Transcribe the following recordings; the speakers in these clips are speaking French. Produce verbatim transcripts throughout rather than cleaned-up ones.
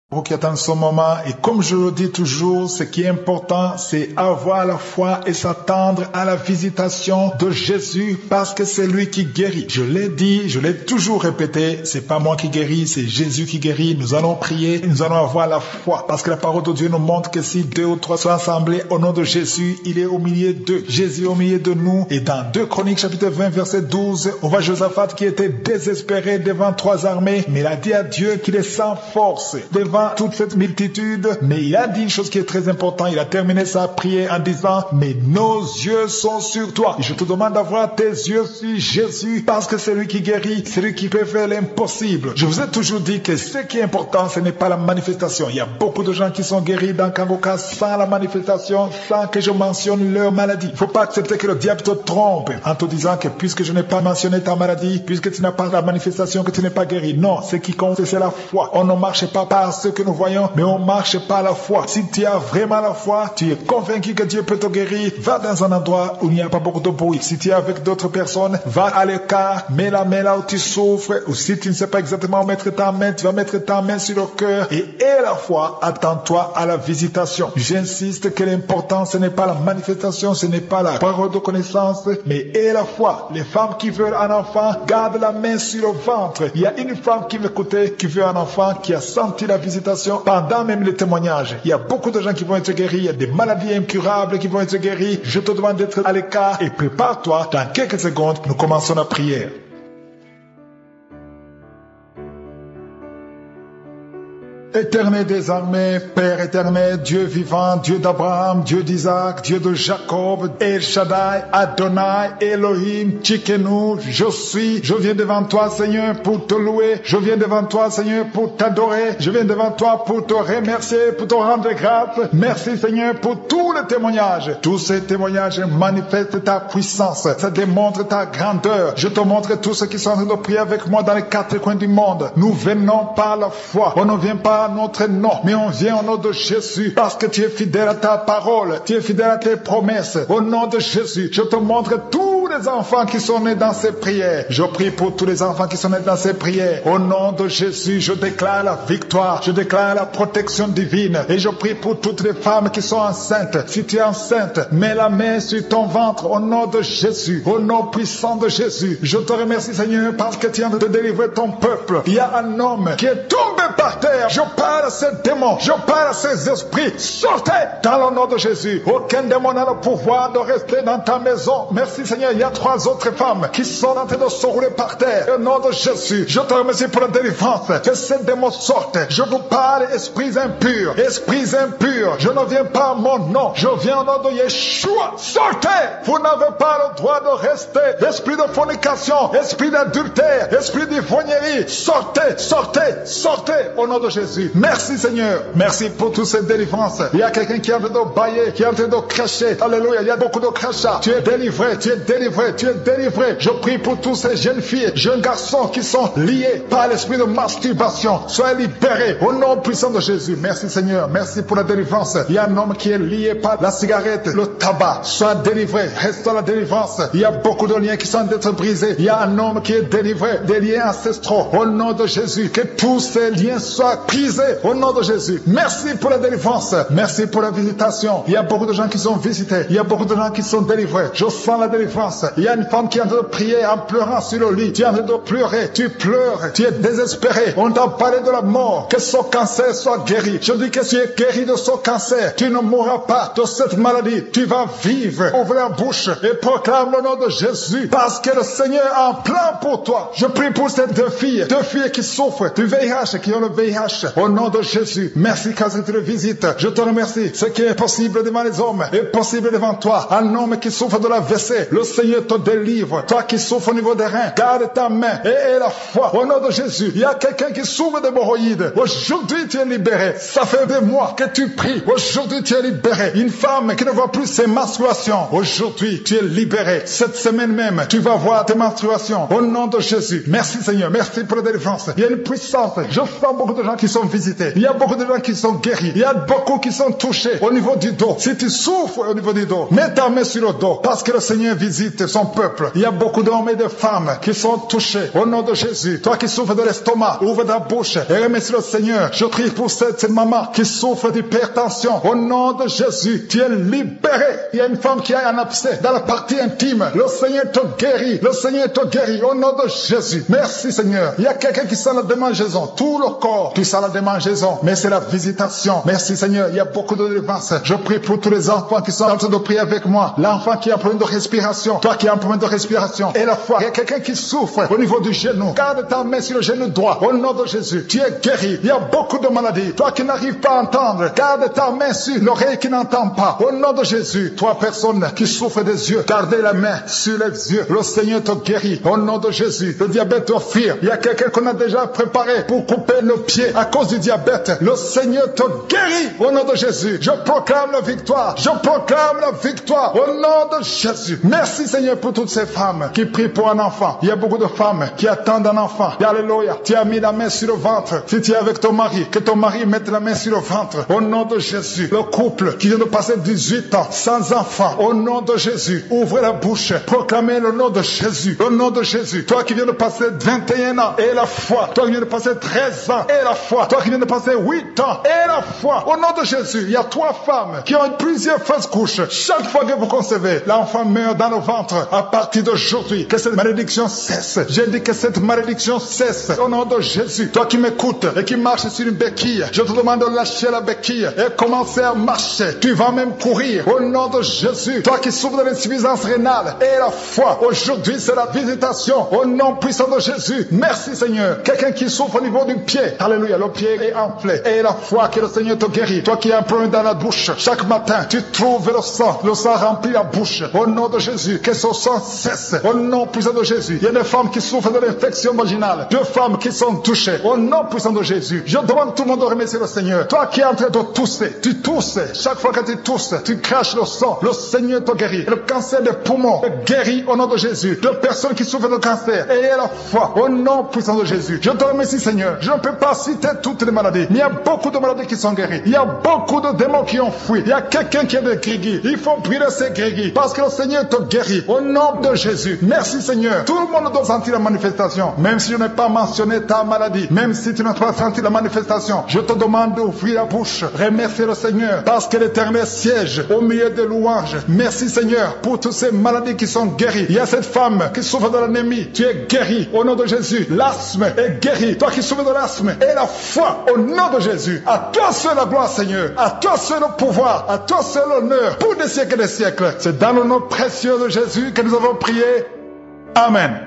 Pour qui attendent ce moment, et comme je le dis toujours, ce qui est important, c'est avoir la foi et s'attendre à la visitation de Jésus, parce que c'est lui qui guérit. Je l'ai dit, je l'ai toujours répété, c'est pas moi qui guéris, c'est Jésus qui guérit. Nous allons prier, nous allons avoir la foi, parce que la parole de Dieu nous montre que si deux ou trois sont assemblés au nom de Jésus, il est au milieu d'eux. Jésus est au milieu de nous. Et dans deux Chroniques chapitre vingt verset douze, on voit Josaphat qui était désespéré devant trois armées, mais il a dit à Dieu qu'il est sans force devant toute cette multitude, mais il a dit une chose qui est très importante. Il a terminé sa prière en disant: mais nos yeux sont sur toi. Et je te demande d'avoir tes yeux sur Jésus, parce que c'est lui qui guérit, c'est lui qui peut faire l'impossible. Je vous ai toujours dit que ce qui est important, ce n'est pas la manifestation. Il y a beaucoup de gens qui sont guéris dans Kangoka sans la manifestation, sans que je mentionne leur maladie. Il ne faut pas accepter que le diable te trompe en te disant que puisque je n'ai pas mentionné ta maladie, puisque tu n'as pas la manifestation, que tu n'es pas guéri. Non, ce qui compte, c'est la foi. On ne marche pas par ce que nous voyons, mais on marche par la foi. Si tu as vraiment la foi, tu es convaincu que Dieu peut te guérir, va dans un endroit où il n'y a pas beaucoup de bruit. Si tu es avec d'autres personnes, va à l'écart, mets la main là où tu souffres, ou si tu ne sais pas exactement où mettre ta main, tu vas mettre ta main sur le cœur, et aie la foi, attends-toi à la visitation. J'insiste que l'important, ce n'est pas la manifestation, ce n'est pas la parole de connaissance, mais aie la foi. Les femmes qui veulent un enfant, gardent la main sur le ventre. Il y a une femme qui m'écoutait, qui veut un enfant, qui a senti la visitation pendant même les témoignages. Il y a beaucoup de gens qui vont être guéris, il y a des maladies incurables qui vont être guéries. Je te demande d'être à l'écart et prépare-toi. Dans quelques secondes, nous commençons la prière. Éternel des armées, Père éternel, Dieu vivant, Dieu d'Abraham, Dieu d'Isaac, Dieu de Jacob, El Shaddai, Adonai, Elohim, Tchikenu, je suis, je viens devant toi, Seigneur, pour te louer, je viens devant toi, Seigneur, pour t'adorer, je viens devant toi pour te remercier, pour te rendre grâce. Merci, Seigneur, pour tous les témoignages. Tous ces témoignages manifestent ta puissance, ça démontre ta grandeur. Je te montre tous ceux qui sont en train de prier avec moi dans les quatre coins du monde. Nous venons par la foi, on ne vient pas notre nom, mais on vient au nom de Jésus, parce que tu es fidèle à ta parole, tu es fidèle à tes promesses. Au nom de Jésus, je te montre tous les enfants qui sont nés dans ces prières. Je prie pour tous les enfants qui sont nés dans ces prières. Au nom de Jésus, je déclare la victoire, je déclare la protection divine, et je prie pour toutes les femmes qui sont enceintes. Si tu es enceinte, mets la main sur ton ventre au nom de Jésus, au nom puissant de Jésus. Je te remercie, Seigneur, parce que tu viens de délivrer ton peuple. Il y a un homme qui est tombé par terre. Je parle à ces démons, je parle à ces esprits, sortez dans le nom de Jésus. Aucun démon n'a le pouvoir de rester dans ta maison. Merci, Seigneur. Il y a trois autres femmes qui sont en train de se rouler par terre. Au nom de Jésus, je te remercie pour la délivrance. Que ces démons sortent. Je vous parle, esprits impurs, esprits impurs. Je ne viens pas à mon nom, je viens au nom de Yeshua. Sortez. Vous n'avez pas le droit de rester. Esprit de fornication, esprit d'adultère, esprit d'ivrognerie, sortez, sortez, sortez au nom de Jésus. Merci, Seigneur. Merci pour toutes ces délivrances. Il y a quelqu'un qui est en train de bailler, qui est en train de cracher. Alléluia. Il y a beaucoup de crachats. Tu es délivré, tu es délivré, tu es délivré. Je prie pour tous ces jeunes filles, jeunes garçons qui sont liés par l'esprit de masturbation. Soyez libérés au nom puissant de Jésus. Merci, Seigneur. Merci pour la délivrance. Il y a un homme qui est lié par la cigarette, le tabac. Sois délivré. Reste dans la délivrance. Il y a beaucoup de liens qui sont d'être brisés. Il y a un homme qui est délivré des liens ancestraux. Au nom de Jésus, que tous ces liens soient brisés. Au nom de Jésus. Merci pour la délivrance. Merci pour la visitation. Il y a beaucoup de gens qui sont visités. Il y a beaucoup de gens qui sont délivrés. Je sens la délivrance. Il y a une femme qui est en train de prier en pleurant sur le lit. Tu es en train de pleurer. Tu pleures. Tu es désespéré. On t'a parlé de la mort. Que son cancer soit guéri. Je dis que tu es guéri de son cancer. Tu ne mourras pas de cette maladie. Tu vas vivre. Ouvre la bouche et proclame le nom de Jésus. Parce que le Seigneur a un plan pour toi. Je prie pour ces deux filles. Deux filles qui souffrent du V I H, qui ont le V I H. Au nom de Jésus, merci quand tu le visites. Je te remercie. Ce qui est possible devant les hommes est possible devant toi. Un homme qui souffre de la V C, le Seigneur te délivre. Toi qui souffres au niveau des reins, garde ta main et aie la foi. Au nom de Jésus, il y a quelqu'un qui souffre d'hémorroïdes. Aujourd'hui, tu es libéré. Ça fait des mois que tu pries. Aujourd'hui, tu es libéré. Une femme qui ne voit plus ses menstruations. Aujourd'hui, tu es libéré. Cette semaine même, tu vas voir tes menstruations. Au nom de Jésus. Merci, Seigneur. Merci pour la délivrance. Il y a une puissance. Je sens beaucoup de gens qui sont visités. Il y a beaucoup de gens qui sont guéris. Il y a beaucoup qui sont touchés au niveau du dos. Si tu souffres au niveau du dos, mets ta main sur le dos parce que le Seigneur visite. visite son peuple. Il y a beaucoup d'hommes et de femmes qui sont touchés. Au nom de Jésus, toi qui souffres de l'estomac, ouvre ta bouche et remercie le Seigneur. Je prie pour cette, cette maman qui souffre d'hypertension. Au nom de Jésus, tu es libéré. Il y a une femme qui a un abcès dans la partie intime. Le Seigneur te guérit. Le Seigneur te guérit. Au nom de Jésus. Merci Seigneur. Il y a quelqu'un qui sent la démangeaison. Tout le corps, tu sens la démangeaison. Mais c'est la visitation. Merci Seigneur. Il y a beaucoup de délivrance. Je prie pour tous les enfants qui sont en train de prier avec moi. L'enfant qui a un problème de respiration. Toi qui as un problème de respiration. Et la foi. Il y a quelqu'un qui souffre au niveau du genou. Garde ta main sur le genou droit. Au nom de Jésus. Tu es guéri. Il y a beaucoup de maladies. Toi qui n'arrives pas à entendre. Garde ta main sur l'oreille qui n'entend pas. Au nom de Jésus. Toi personne qui souffre des yeux. Gardez la main sur les yeux. Le Seigneur te guérit. Au nom de Jésus. Le diabète te fuir. Il y a quelqu'un qu'on a déjà préparé pour couper le pied à cause du diabète. Le Seigneur te guérit. Au nom de Jésus. Je proclame la victoire. Je proclame la victoire. Au nom de Jésus. Merci Seigneur pour toutes ces femmes qui prient pour un enfant. Il y a beaucoup de femmes qui attendent un enfant. Alléluia. Tu as mis la main sur le ventre. Si tu es avec ton mari, que ton mari mette la main sur le ventre. Au nom de Jésus. Le couple qui vient de passer dix-huit ans sans enfant. Au nom de Jésus. Ouvrez la bouche. Proclamez le nom de Jésus. Le nom de Jésus. Toi qui viens de passer vingt et un ans. Et la foi. Toi qui viens de passer treize ans. Et la foi. Toi qui viens de passer huit ans. Et la foi. Au nom de Jésus. Il y a trois femmes qui ont plusieurs fausses couches. Chaque fois que vous concevez, l'enfant meurt dans le ventre. À partir d'aujourd'hui, que cette malédiction cesse. J'ai dit que cette malédiction cesse. Au nom de Jésus. Toi qui m'écoutes et qui marches sur une béquille, je te demande de lâcher la béquille et commencer à marcher. Tu vas même courir. Au nom de Jésus. Toi qui souffres de l'insuffisance rénale et la foi. Aujourd'hui, c'est la visitation. Au nom puissant de Jésus. Merci Seigneur. Quelqu'un qui souffre au niveau du pied. Alléluia. Le pied est enflé. Et la foi que le Seigneur te guérit. Toi qui as un problème dans la bouche. Chaque matin, tu trouves le sang. Le sang remplit la bouche. Au nom de Jésus. Que ce sang cesse. Au nom puissant de Jésus. Il y a des femmes qui souffrent de l'infection vaginale. Deux femmes qui sont touchées. Au nom puissant de Jésus. Je demande à tout le monde de remercier le Seigneur. Toi qui es en train de tousser. Tu tousses. Chaque fois que tu tousses, tu craches le sang. Le Seigneur te guérit. Le cancer des poumons te guérit au nom de Jésus. Deux personnes qui souffrent de cancer. Ayez la foi. Au nom puissant de Jésus. Je te remercie Seigneur. Je ne peux pas citer toutes les maladies. Mais il y a beaucoup de maladies qui sont guéries. Il y a beaucoup de démons qui ont fui. Il y a quelqu'un qui a des grégis. Il faut brûler ces grégis. Parce que le Seigneur te guérit. Au nom de Jésus. Merci Seigneur. Tout le monde doit sentir la manifestation. Même si je n'ai pas mentionné ta maladie. Même si tu n'as pas senti la manifestation. Je te demande d'ouvrir la bouche. Remercier le Seigneur. Parce que l'Éternel siège au milieu des louanges. Merci Seigneur pour toutes ces maladies qui sont guéries. Il y a cette femme qui souffre de l'anémie. Tu es guéri au nom de Jésus. L'asthme est guéri. Toi qui souffres de l'asthme. Et la foi au nom de Jésus. À toi seul la gloire Seigneur. À toi seul le pouvoir. À toi seul l'honneur. Pour des siècles et des siècles. C'est dans le nom précieux de Jésus que nous avons prié. Amen.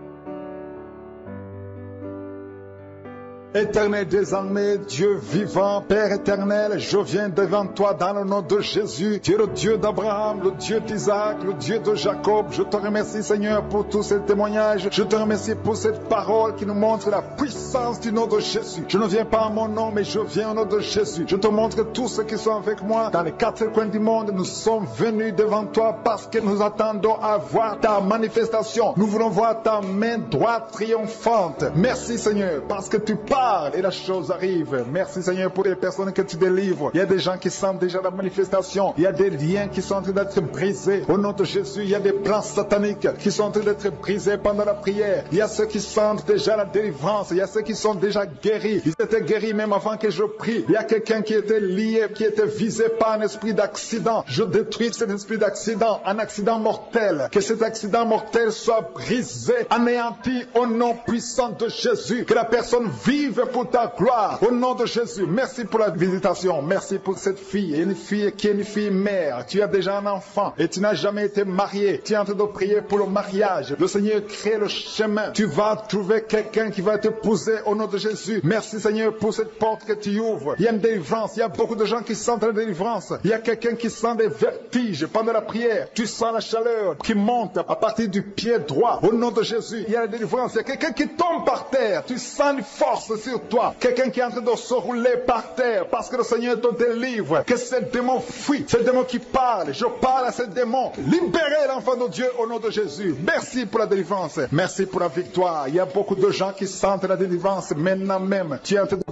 Éternel désormais, Dieu vivant, Père éternel, je viens devant toi dans le nom de Jésus. Tu es le Dieu d'Abraham, le Dieu d'Isaac, le Dieu de Jacob. Je te remercie Seigneur pour tous ces témoignages. Je te remercie pour cette parole qui nous montre la puissance du nom de Jésus. Je ne viens pas en mon nom, mais je viens au nom de Jésus. Je te montre tous ceux qui sont avec moi dans les quatre coins du monde. Nous sommes venus devant toi parce que nous attendons à voir ta manifestation. Nous voulons voir ta main droite triomphante. Merci Seigneur parce que tu parles et la chose arrive. Merci Seigneur pour les personnes que tu délivres. Il y a des gens qui sentent déjà la manifestation. Il y a des liens qui sont en train d'être brisés. Au nom de Jésus, il y a des plans sataniques qui sont en train d'être brisés pendant la prière. Il y a ceux qui sentent déjà la délivrance. Il y a ceux qui sont déjà guéris. Ils étaient guéris même avant que je prie. Il y a quelqu'un qui était lié, qui était visé par un esprit d'accident. Je détruis cet esprit d'accident, un accident mortel. Que cet accident mortel soit brisé, anéanti au nom puissant de Jésus. Que la personne vive pour ta gloire, au nom de Jésus. Merci pour la visitation, merci pour cette fille, une fille qui est une fille mère. Tu as déjà un enfant et tu n'as jamais été marié. Tu es en train de prier pour le mariage. Le Seigneur crée le chemin. Tu vas trouver quelqu'un qui va t'épouser au nom de Jésus. Merci Seigneur pour cette porte que tu ouvres. Il y a une délivrance, il y a beaucoup de gens qui sentent la délivrance. Il y a quelqu'un qui sent des vertiges pendant la prière. Tu sens la chaleur qui monte à partir du pied droit. Au nom de Jésus, il y a la délivrance. Il y a quelqu'un qui tombe par terre. Tu sens une force sur toi. Quelqu'un qui est en train de se rouler par terre parce que le Seigneur te délivre. Que ce démon fuit. Ce démon qui parle. Je parle à ce démon. Libérez l'enfant de Dieu au nom de Jésus. Merci pour la délivrance. Merci pour la victoire. Il y a beaucoup de gens qui sentent la délivrance maintenant même. Tu es en train de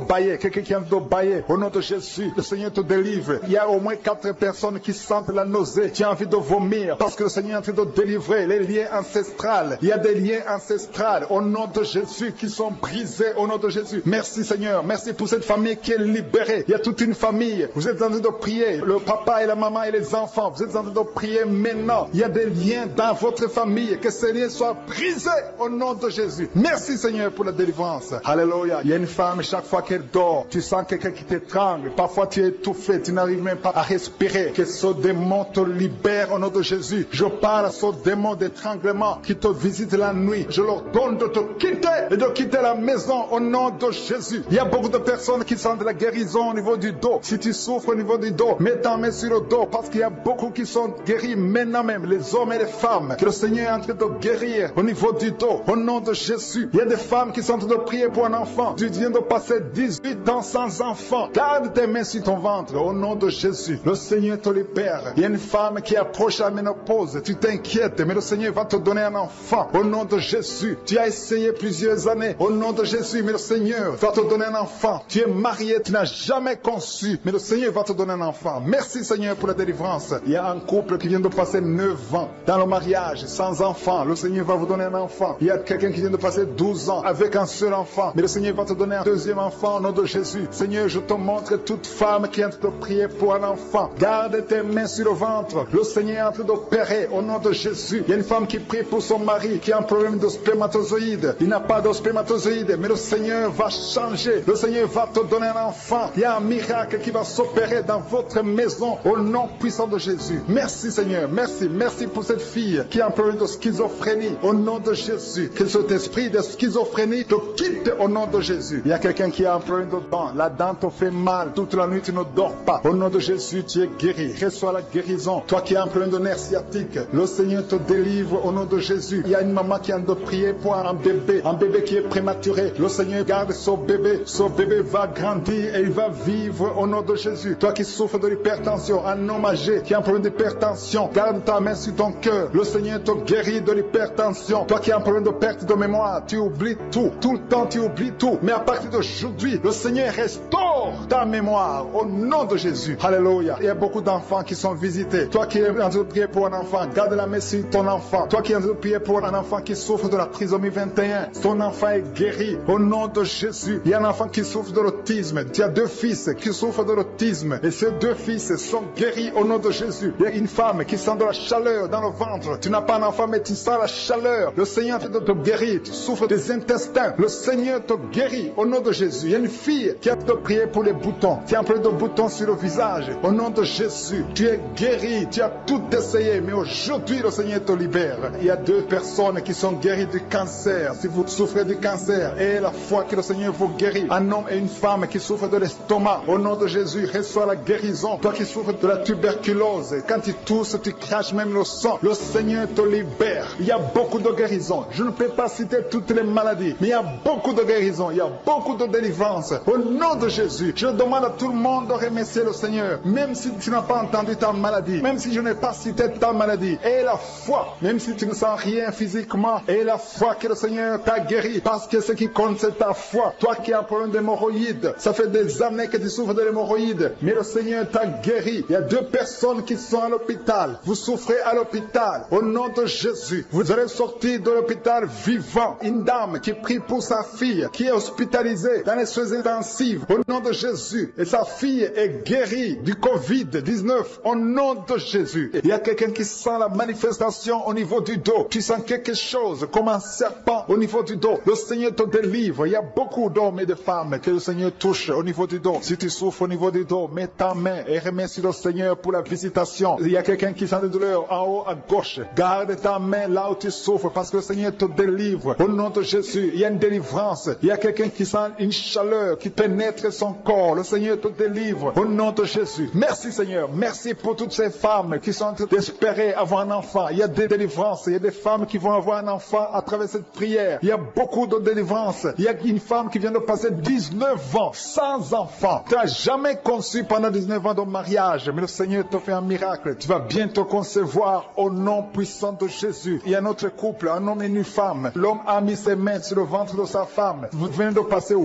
bailler, quelqu'un qui a envie de bailler, au nom de Jésus, le Seigneur te délivre. Il y a au moins quatre personnes qui sentent la nausée, qui ont envie de vomir, parce que le Seigneur est en train de délivrer les liens ancestrales. Il y a des liens ancestrales, au nom de Jésus, qui sont brisés, au nom de Jésus. Merci Seigneur, merci pour cette famille qui est libérée. Il y a toute une famille, vous êtes en train de prier, le papa et la maman et les enfants, vous êtes en train de prier maintenant. Il y a des liens dans votre famille, que ces liens soient brisés, au nom de Jésus. Merci Seigneur pour la délivrance. Alléluia. Il y a une femme, chaque fois qu'elle dort, tu sens quelqu'un qui t'étrangle. Parfois tu es étouffé, tu n'arrives même pas à respirer. Que ce démon te libère au nom de Jésus. Je parle à ce démon d'étranglement qui te visite la nuit. Je leur donne de te quitter et de quitter la maison au nom de Jésus. Il y a beaucoup de personnes qui sentent la guérison au niveau du dos. Si tu souffres au niveau du dos, mets ta main sur le dos, parce qu'il y a beaucoup qui sont guéris maintenant même, les hommes et les femmes, que le Seigneur est en train de guérir au niveau du dos, au nom de Jésus. Il y a des femmes qui sont en train de prier pour un enfant. Tu viens de passer dix-huit ans sans enfant. Garde tes mains sur ton ventre, au nom de Jésus. Le Seigneur te libère. Il y a une femme qui approche la ménopause. Tu t'inquiètes, mais le Seigneur va te donner un enfant, au nom de Jésus. Tu as essayé plusieurs années, au nom de Jésus, mais le Seigneur va te donner un enfant. Tu es marié, tu n'as jamais conçu, mais le Seigneur va te donner un enfant. Merci Seigneur pour la délivrance. Il y a un couple qui vient de passer neuf ans dans le mariage, sans enfant. Le Seigneur va vous donner un enfant. Il y a quelqu'un qui vient de passer douze ans avec un seul enfant, mais le Seigneur va te donner un deuxième enfant au nom de Jésus. Seigneur, je te montre toute femme qui est en train de prier pour un enfant. Garde tes mains sur le ventre. Le Seigneur est en train d'opérer au nom de Jésus. Il y a une femme qui prie pour son mari qui a un problème de spermatozoïde. Il n'a pas de spermatozoïde, mais le Seigneur va changer. Le Seigneur va te donner un enfant. Il y a un miracle qui va s'opérer dans votre maison au nom puissant de Jésus. Merci Seigneur, merci, merci pour cette fille qui a un problème de schizophrénie au nom de Jésus. Que cet esprit de schizophrénie te quitte au nom de Jésus. Il y a quelqu'un qui a un problème de dent. La dent te fait mal toute la nuit, tu ne dors pas. Au nom de Jésus, tu es guéri. Reçois la guérison. Toi qui as un problème de nerf sciatique, le Seigneur te délivre au nom de Jésus. Il y a une maman qui a de prier pour un bébé, un bébé qui est prématuré. Le Seigneur garde son bébé. Son bébé va grandir et il va vivre au nom de Jésus. Toi qui souffres de l'hypertension, un homme âgé qui a un problème d'hypertension, garde ta main sur ton cœur. Le Seigneur te guérit de l'hypertension. Toi qui as un problème de perte de mémoire, tu oublies tout. Tout le temps tu oublies tout. Mais à partir d'aujourd'hui, le Seigneur restaure ta mémoire au nom de Jésus. Alléluia. Il y a beaucoup d'enfants qui sont visités. Toi qui es en train de prier pour un enfant, garde la main sur ton enfant. Toi qui es en train de prier pour un enfant qui souffre de la trisomie vingt et un, ton enfant est guéri au nom de Jésus. Il y a un enfant qui souffre de l'autisme. Tu as deux fils qui souffrent de l'autisme et ces deux fils sont guéris au nom de Jésus. Il y a une femme qui sent de la chaleur dans le ventre. Tu n'as pas un enfant mais tu sens la chaleur. Le Seigneur te, te guérit. Tu souffres des intestins. Le Seigneur te guérit au nom de Jésus. Il y a une fille qui a te prié pour les boutons. Tu as un peu de boutons sur le visage. Au nom de Jésus, tu es guéri. Tu as tout essayé, mais aujourd'hui le Seigneur te libère. Il y a deux personnes qui sont guéries du cancer. Si vous souffrez du cancer, et la foi que le Seigneur vous guérit. Un homme et une femme qui souffrent de l'estomac. Au nom de Jésus, reçois la guérison. Toi qui souffres de la tuberculose, quand tu tousses, tu craches même le sang. Le Seigneur te libère. Il y a beaucoup de guérisons. Je ne peux pas citer toutes les maladies, mais il y a beaucoup de guérisons. Il y a beaucoup de délivrance. Au nom de Jésus, je demande à tout le monde de remercier le Seigneur. Même si tu n'as pas entendu ta maladie, même si je n'ai pas cité ta maladie, et la foi, même si tu ne sens rien physiquement, et la foi que le Seigneur t'a guéri, parce que ce qui compte c'est ta foi. Toi qui as un problème d'hémorroïdes, ça fait des années que tu souffres de l'hémorroïde, mais le Seigneur t'a guéri. Il y a deux personnes qui sont à l'hôpital. Vous souffrez à l'hôpital. Au nom de Jésus, vous allez sortir de l'hôpital vivant. Une dame qui prie pour sa fille, qui est hospitalisée dans les soins intensifs. Au nom de Jésus. Et sa fille est guérie du covid dix-neuf. Au nom de Jésus. Il y a quelqu'un qui sent la manifestation au niveau du dos. Tu sens quelque chose comme un serpent au niveau du dos. Le Seigneur te délivre. Il y a beaucoup d'hommes et de femmes que le Seigneur touche au niveau du dos. Si tu souffres au niveau du dos, mets ta main et remercie le Seigneur pour la visitation. Il y a quelqu'un qui sent des douleurs en haut à gauche. Garde ta main là où tu souffres parce que le Seigneur te délivre. Au nom de Jésus, il y a une délivrance. Il y a quelqu'un qui sent une chaleur qui pénètre son corps. Le Seigneur te délivre. Au nom de Jésus. Merci Seigneur. Merci pour toutes ces femmes qui sont en train d'espérer avoir un enfant. Il y a des délivrances. Il y a des femmes qui vont avoir un enfant à travers cette prière. Il y a beaucoup de délivrances. Il y a une femme qui vient de passer dix-neuf ans sans enfant. Tu n'as jamais conçu pendant dix-neuf ans de mariage, mais le Seigneur te fait un miracle. Tu vas bientôt concevoir au nom puissant de Jésus. Il y a un autre couple, un homme et une femme. L'homme a mis ses mains sur le ventre de sa femme. Vous venez de passer huit ans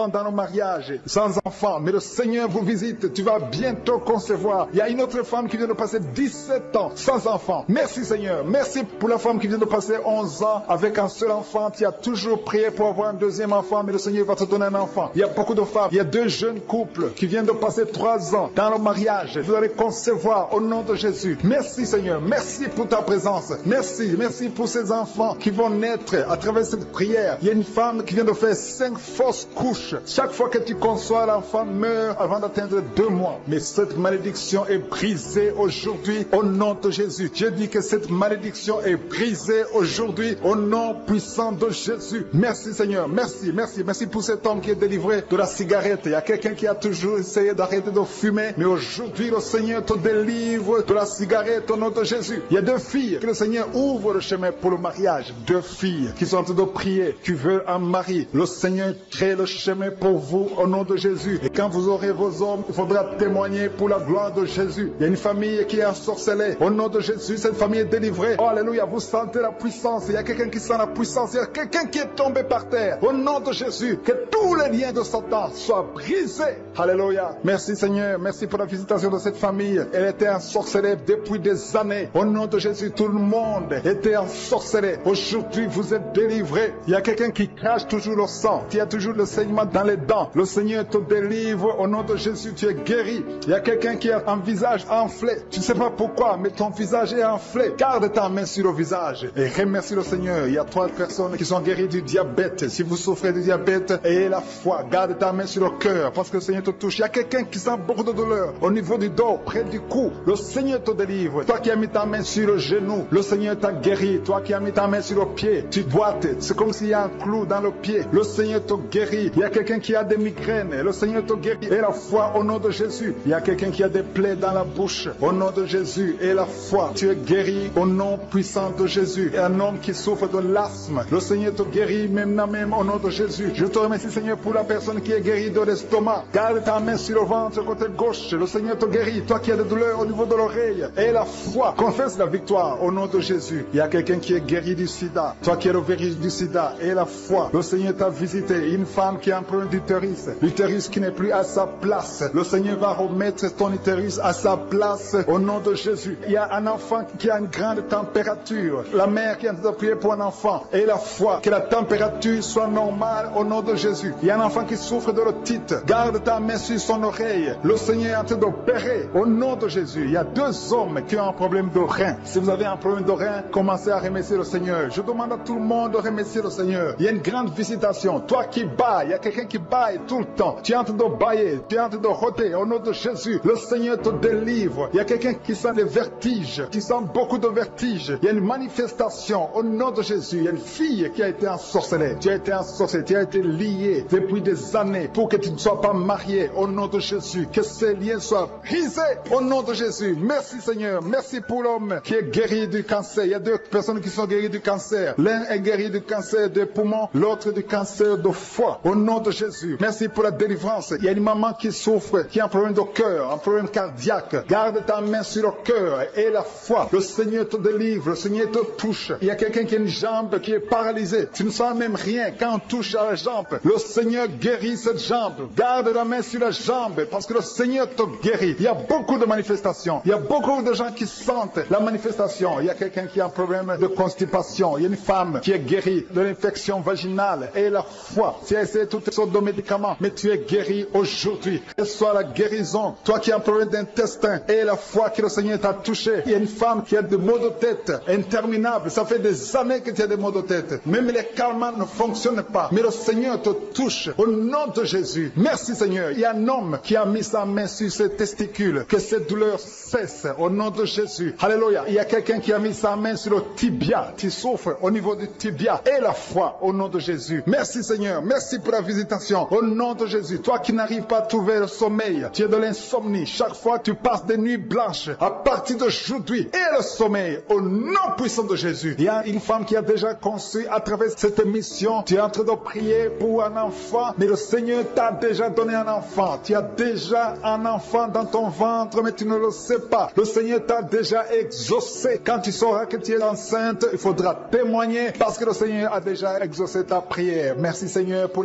ans dans nos mariages, sans enfants, mais le Seigneur vous visite, tu vas bientôt concevoir. Il y a une autre femme qui vient de passer dix-sept ans sans enfant. Merci Seigneur, merci pour la femme qui vient de passer onze ans avec un seul enfant. Tu as toujours prié pour avoir un deuxième enfant, mais le Seigneur va te donner un enfant. Il y a beaucoup de femmes, il y a deux jeunes couples qui viennent de passer trois ans dans le mariage. Vous allez concevoir au nom de Jésus. Merci Seigneur, merci pour ta présence. Merci, merci pour ces enfants qui vont naître à travers cette prière. Il y a une femme qui vient de faire cinq fausses couches. Chaque fois que tu conçois, l'enfant meurt avant d'atteindre deux mois. Mais cette malédiction est brisée aujourd'hui au nom de Jésus. Je dis que cette malédiction est brisée aujourd'hui au nom puissant de Jésus. Merci Seigneur, merci, merci, merci pour cet homme qui est délivré de la cigarette. Il y a quelqu'un qui a toujours essayé d'arrêter de fumer, mais aujourd'hui le Seigneur te délivre de la cigarette au nom de Jésus. Il y a deux filles que le Seigneur ouvre le chemin pour le mariage. Deux filles qui sont en train de prier, qui veulent un mari. Le Seigneur crée le chemin pour vous au nom de Jésus. Et quand vous aurez vos hommes, il faudra témoigner pour la gloire de Jésus. Il y a une famille qui est ensorcelée. Au nom de Jésus, cette famille est délivrée. Oh, alléluia, vous sentez la puissance. Il y a quelqu'un qui sent la puissance. Il y a quelqu'un qui est tombé par terre. Au nom de Jésus, que tous les liens de Satan soient brisés. Alléluia. Merci Seigneur. Merci pour la visitation de cette famille. Elle était ensorcelée depuis des années. Au nom de Jésus, tout le monde était ensorcelé. Aujourd'hui, vous êtes délivrés. Il y a quelqu'un qui crache toujours le sang. Tu as toujours le saignement dans les dents. Le Seigneur te délivre. Au nom de Jésus, tu es guéri. Il y a quelqu'un qui a un visage enflé. Tu ne sais pas pourquoi, mais ton visage est enflé. Garde ta main sur le visage et remercie le Seigneur. Il y a trois personnes qui sont guéries du diabète. Si vous souffrez du diabète, ayez la foi. Garde ta main sur le cœur parce que le Seigneur te touche. Il y a quelqu'un qui sent beaucoup de douleur au niveau du dos, près du cou. Le Seigneur te délivre. Toi qui as mis ta main sur le genou, le Seigneur t'a guéri. Toi qui as mis ta main sur le pied, tu boites. C'est comme s'il y a un clou dans le pied. Le Seigneur te guérit. Il y a quelqu'un qui a des migraines. Le Seigneur te guérit. Et la foi au nom de Jésus. Il y a quelqu'un qui a des plaies dans la bouche. Au nom de Jésus. Et la foi. Tu es guéri au nom puissant de Jésus. Et un homme qui souffre de l'asthme. Le Seigneur te guérit maintenant même au nom de Jésus. Je te remercie Seigneur pour la personne qui est guérie de l'estomac. Garde ta main sur le ventre côté gauche. Le Seigneur te guérit. Toi qui as des douleurs au niveau de l'oreille. Et la foi. Confesse la victoire au nom de Jésus. Il y a quelqu'un qui est guéri du sida. Toi qui es le virus du sida. Et la foi. Le Seigneur t'a visité. Une femme qui a un problème d'utérus. L'utérus qui n'est plus à sa place. Le Seigneur va remettre ton utérus à sa place au nom de Jésus. Il y a un enfant qui a une grande température. La mère qui est en train de prier pour un enfant. Et la foi. Que la température soit normale au nom de Jésus. Il y a un enfant qui souffre de l'otite. Garde ta main sur son oreille. Le Seigneur est en train d'opérer au nom de Jésus. Il y a deux hommes qui ont un problème de rein. Si vous avez un problème de rein, commencez à remercier le Seigneur. Je demande à tout le monde de remercier le Seigneur. Il y a une grande visitation. Toi qui bailles, il y a quelqu'un qui baille tout le temps. Tu es en train de bailler, tu es en train de rôter au nom de Jésus. Le Seigneur te délivre. Il y a quelqu'un qui sent des vertiges, qui sent beaucoup de vertiges. Il y a une manifestation au nom de Jésus. Il y a une fille qui a été ensorcelée. Tu as été ensorcelée, tu as été liée depuis des années pour que tu ne sois pas marié au nom de Jésus. Que ces liens soient brisés au nom de Jésus. Merci Seigneur. Merci pour l'homme qui est guéri du cancer. Il y a deux personnes qui sont guéries du cancer. L'un est guéri du cancer des poumons, l'autre du cancer de foie. Au nom de Jésus. Merci pour la délivrance. Il y a une maman qui souffre, qui a un problème de cœur, un problème cardiaque. Garde ta main sur le cœur et la foi. Le Seigneur te délivre, le Seigneur te touche. Il y a quelqu'un qui a une jambe qui est paralysée. Tu ne sens même rien quand on touche à la jambe. Le Seigneur guérit cette jambe. Garde la main sur la jambe parce que le Seigneur te guérit. Il y a beaucoup de manifestations. Il y a beaucoup de gens qui sentent la manifestation. Il y a quelqu'un qui a un problème de constipation. Il y a une femme qui est guérie de l'infection vaginale et la foi. Tu as essayé toutes sortes de médicaments, mais tu es guéri aujourd'hui. Que soit la guérison. Toi qui as un problème d'intestin et la foi que le Seigneur t'a touché. Il y a une femme qui a des maux de tête interminables. Ça fait des années que tu as des maux de tête. Même les calmants ne fonctionnent pas. Mais le Seigneur te touche au nom de Jésus. Merci Seigneur. Il y a un homme qui a mis sa main sur ses testicules. Que cette douleur cesse au nom de Jésus. Alléluia. Il y a quelqu'un qui a mis sa main sur le tibia. Tu souffres au niveau du tibia. Et la foi au nom de Jésus. Merci Seigneur. Merci pour la visitation. Au nom de Jésus. Toi qui n'arrives pas à trouver le sommeil. Tu es de l'insomnie. Chaque fois tu passes des nuits blanches. À partir d'aujourd'hui. Et le sommeil. Au nom puissant de Jésus. Il y a une femme qui a déjà conçu à travers cette émission. Tu es en train de prier pour un enfant. Mais le Seigneur t'a déjà donné un enfant. Tu as déjà un enfant dans ton ventre. Mais tu ne le sais pas. Le Seigneur t'a déjà exaucé. Quand tu sauras que tu es enceinte, il faudra témoigner. Parce que le Seigneur a déjà exaucé ta prière. Merci Seigneur pour la délivrance.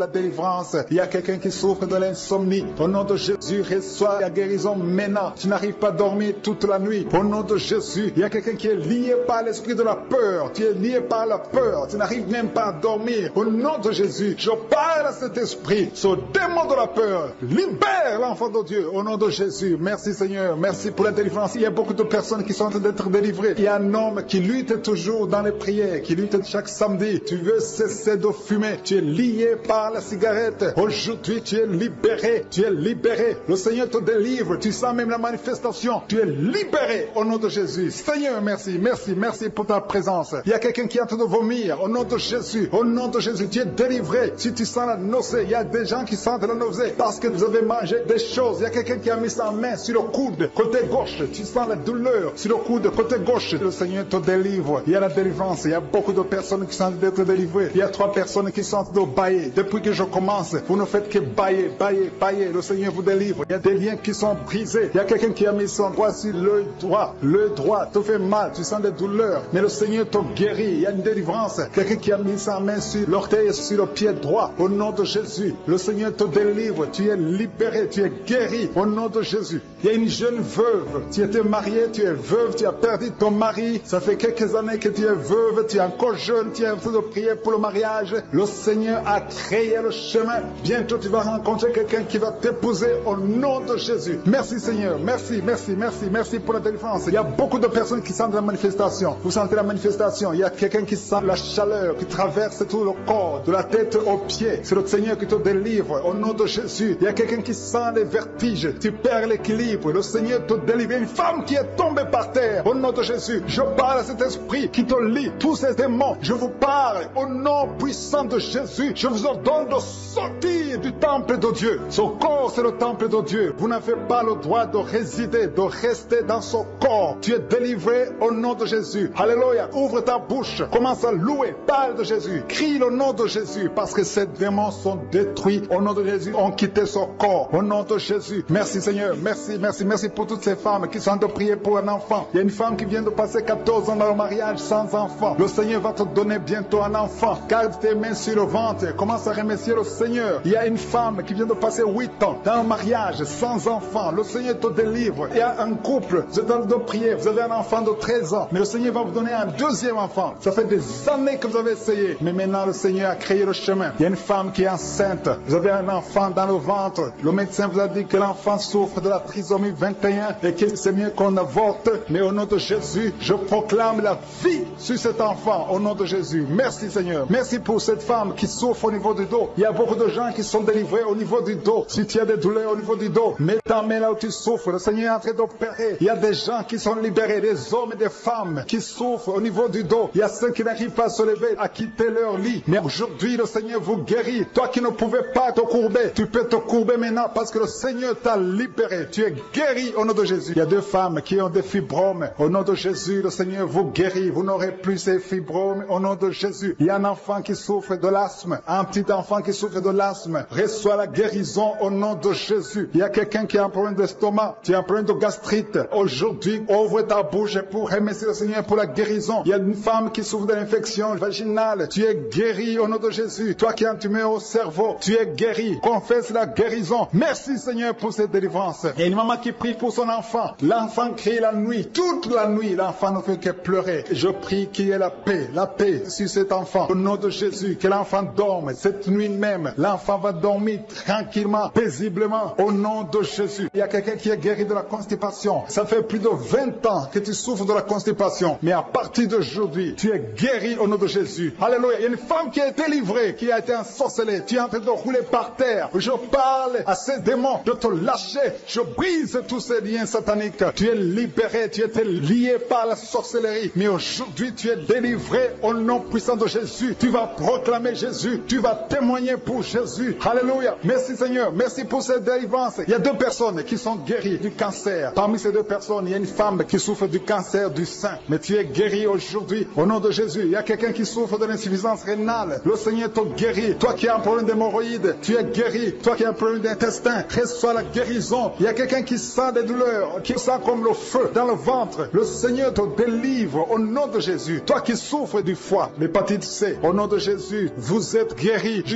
délivrance. Il y a quelqu'un qui souffre de l'insomnie. Au nom de Jésus, reçois la guérison maintenant. Tu n'arrives pas à dormir toute la nuit. Au nom de Jésus, il y a quelqu'un qui est lié par l'esprit de la peur. Tu es lié par la peur. Tu n'arrives même pas à dormir. Au nom de Jésus, je parle à cet esprit, ce démon de la peur. Libère l'enfant de Dieu au nom de Jésus. Merci Seigneur. Merci pour la délivrance. Il y a beaucoup de personnes qui sont en train d'être délivrées. Il y a un homme qui lutte toujours dans les prières, qui lutte chaque samedi. Tu veux cesser de fumer. Tu es lié par la cigarette. Aujourd'hui, tu es libéré. Tu es libéré. Le Seigneur te délivre. Tu sens même la manifestation. Tu es libéré au nom de Jésus. Seigneur, merci, merci, merci pour ta présence. Il y a quelqu'un qui est en train de vomir au nom de Jésus. Au nom de Jésus, tu es délivré. Si tu sens la nausée, il y a des gens qui sentent la nausée parce que vous avez mangé des choses. Il y a quelqu'un qui a mis sa main sur le coude, côté gauche. Tu sens la douleur sur le coude, côté gauche. Le Seigneur te délivre. Il y a la délivrance. Il y a beaucoup de personnes qui sont en train d'être délivrées. Il y a trois personnes qui sont en train de bailler. Depuis que je commence, vous ne faites que bailler, bailler, bailler. Le Seigneur vous délivre. Il y a des liens qui sont brisés. Il y a quelqu'un qui a mis son doigt sur l'œil droit. L'œil droit te fait mal. Tu sens des douleurs. Mais le Seigneur te guérit. Il y a une délivrance. Quelqu'un qui a mis sa main sur l'orteil et sur le pied droit. Au nom de Jésus, le Seigneur te délivre. Tu es libéré. Tu es guéri. Au nom de Jésus. Il y a une jeune veuve. Tu étais mariée. Tu es veuve. Tu as perdu ton mari. Ça fait quelques années que tu es veuve. Tu es encore jeune. Tu es en train de prier pour le mariage. Le Seigneur a créé le chemin. Bientôt, tu vas rencontrer quelqu'un qui va t'épouser au nom de Jésus. Merci Seigneur. Merci, merci, merci, merci pour la délivrance. Il y a beaucoup de personnes qui sentent la manifestation. Vous sentez la manifestation. Il y a quelqu'un qui sent la chaleur qui traverse tout le corps, de la tête aux pieds. C'est le Seigneur qui te délivre au nom de Jésus. Il y a quelqu'un qui sent les vertiges. Tu perds l'équilibre. Le Seigneur te délivre. Une femme qui est tombée par terre au nom de Jésus. Je parle à cet esprit qui te lie. Tous ces démons, je vous parle au nom puissant de Jésus. Je vous ordonne de sortir du temple de Dieu. Ce corps, c'est le temple de Dieu. Vous n'avez pas le droit de résider, de rester dans ce corps. Tu es délivré au nom de Jésus. Alléluia. Ouvre ta bouche. Commence à louer. Parle de Jésus. Crie le nom de Jésus parce que ces démons sont détruits au nom de Jésus. Ont quitté son corps au nom de Jésus. Merci Seigneur. Merci, merci, merci pour toutes ces femmes qui sont de prier pour un enfant. Il y a une femme qui vient de passer quatorze ans dans le mariage sans enfant. Le Seigneur va te donner bientôt un enfant. Garde tes mains sur le ventre. Commence à remercier le Seigneur. Il y a une femme qui vient de passer huit ans dans le mariage sans enfant. Le Seigneur te délivre. Il y a un couple. Vous êtes en train de prier. Vous avez un enfant de treize ans. Mais le Seigneur va vous donner un deuxième enfant. Ça fait des années que vous avez essayé. Mais maintenant le Seigneur a créé le chemin. Il y a une femme qui est enceinte. Vous avez un enfant dans le ventre. Le médecin vous a dit que l'enfant souffre de la trisomie vingt et un et que c'est mieux qu'on avorte. Mais au nom de Jésus, je proclame la vie sur cet enfant. Au nom de Jésus. Merci Seigneur. Merci pour cette femme qui souffre au niveau du dos. Il y a beaucoup de gens qui sont délivrés au niveau du dos. Si tu as des douleurs au niveau du dos, mets ta main là où tu souffres. Le Seigneur est en train d'opérer. Il y a des gens qui sont libérés, des hommes et des femmes qui souffrent au niveau du dos. Il y a ceux qui n'arrivent pas à se lever, à quitter leur lit. Mais aujourd'hui, le Seigneur vous guérit. Toi qui ne pouvais pas te courber, tu peux te courber maintenant parce que le Seigneur t'a libéré. Tu es guéri au nom de Jésus. Il y a deux femmes qui ont des fibromes. Au nom de Jésus, le Seigneur vous guérit. Vous n'aurez plus ces fibromes au nom de Jésus. Il y a un enfant qui souffre de l'asthme. Un petit enfant qui souffre de l'asthme. Reçois la guérison au nom de Jésus. Il y a quelqu'un qui a un problème d'estomac. Tu as un problème de gastrite. Aujourd'hui, ouvre ta bouche pour remercier le Seigneur pour la guérison. Il y a une femme qui souffre de l'infection vaginale. Tu es guéri au nom de Jésus. Toi qui as un tumeur au cerveau, tu es guéri. Confesse la guérison. Merci Seigneur pour cette délivrance. Il y a une maman qui prie pour son enfant. L'enfant crie la nuit. Toute la nuit, l'enfant ne fait que pleurer. Je prie qu'il y ait la paix, la paix sur cet enfant. Au nom de Jésus, que l'enfant dorme. Cette nuit même, l'enfant va dormir tranquillement, paisiblement. Au nom de Jésus. Il y a quelqu'un qui est guéri de la constipation. Ça fait plus de vingt ans que tu souffres de la constipation. Mais à partir d'aujourd'hui, tu es guéri au nom de Jésus. Alléluia. Il y a une femme qui est délivrée, qui a été ensorcelée. Tu es en train de rouler par terre. Je parle à ces démons de te lâcher. Je brise tous ces liens sataniques. Tu es libéré. Tu étais lié par la sorcellerie. Mais aujourd'hui, tu es délivré au nom puissant de Jésus. Tu vas proclamer Jésus. Tu vas témoigner pour Jésus. Alléluia. Merci Seigneur. Merci pour cette délivrance. Il y a deux personnes qui sont guéries du cancer. Parmi ces deux personnes, il y a une femme qui souffre du cancer du sein. Mais tu es guéri aujourd'hui au nom de Jésus. Il y a quelqu'un qui souffre de l'insuffisance rénale. Le Seigneur te guérit. Toi qui as un problème d'hémorroïdes, tu es guéri. Toi qui as un problème d'intestin, reçois la guérison. Il y a quelqu'un qui sent des douleurs, qui sent comme le feu dans le ventre. Le Seigneur te délivre au nom de Jésus. Toi qui souffres du foie, l'hépatite C, au nom de Jésus, vous êtes guéri. Il y a quelqu'un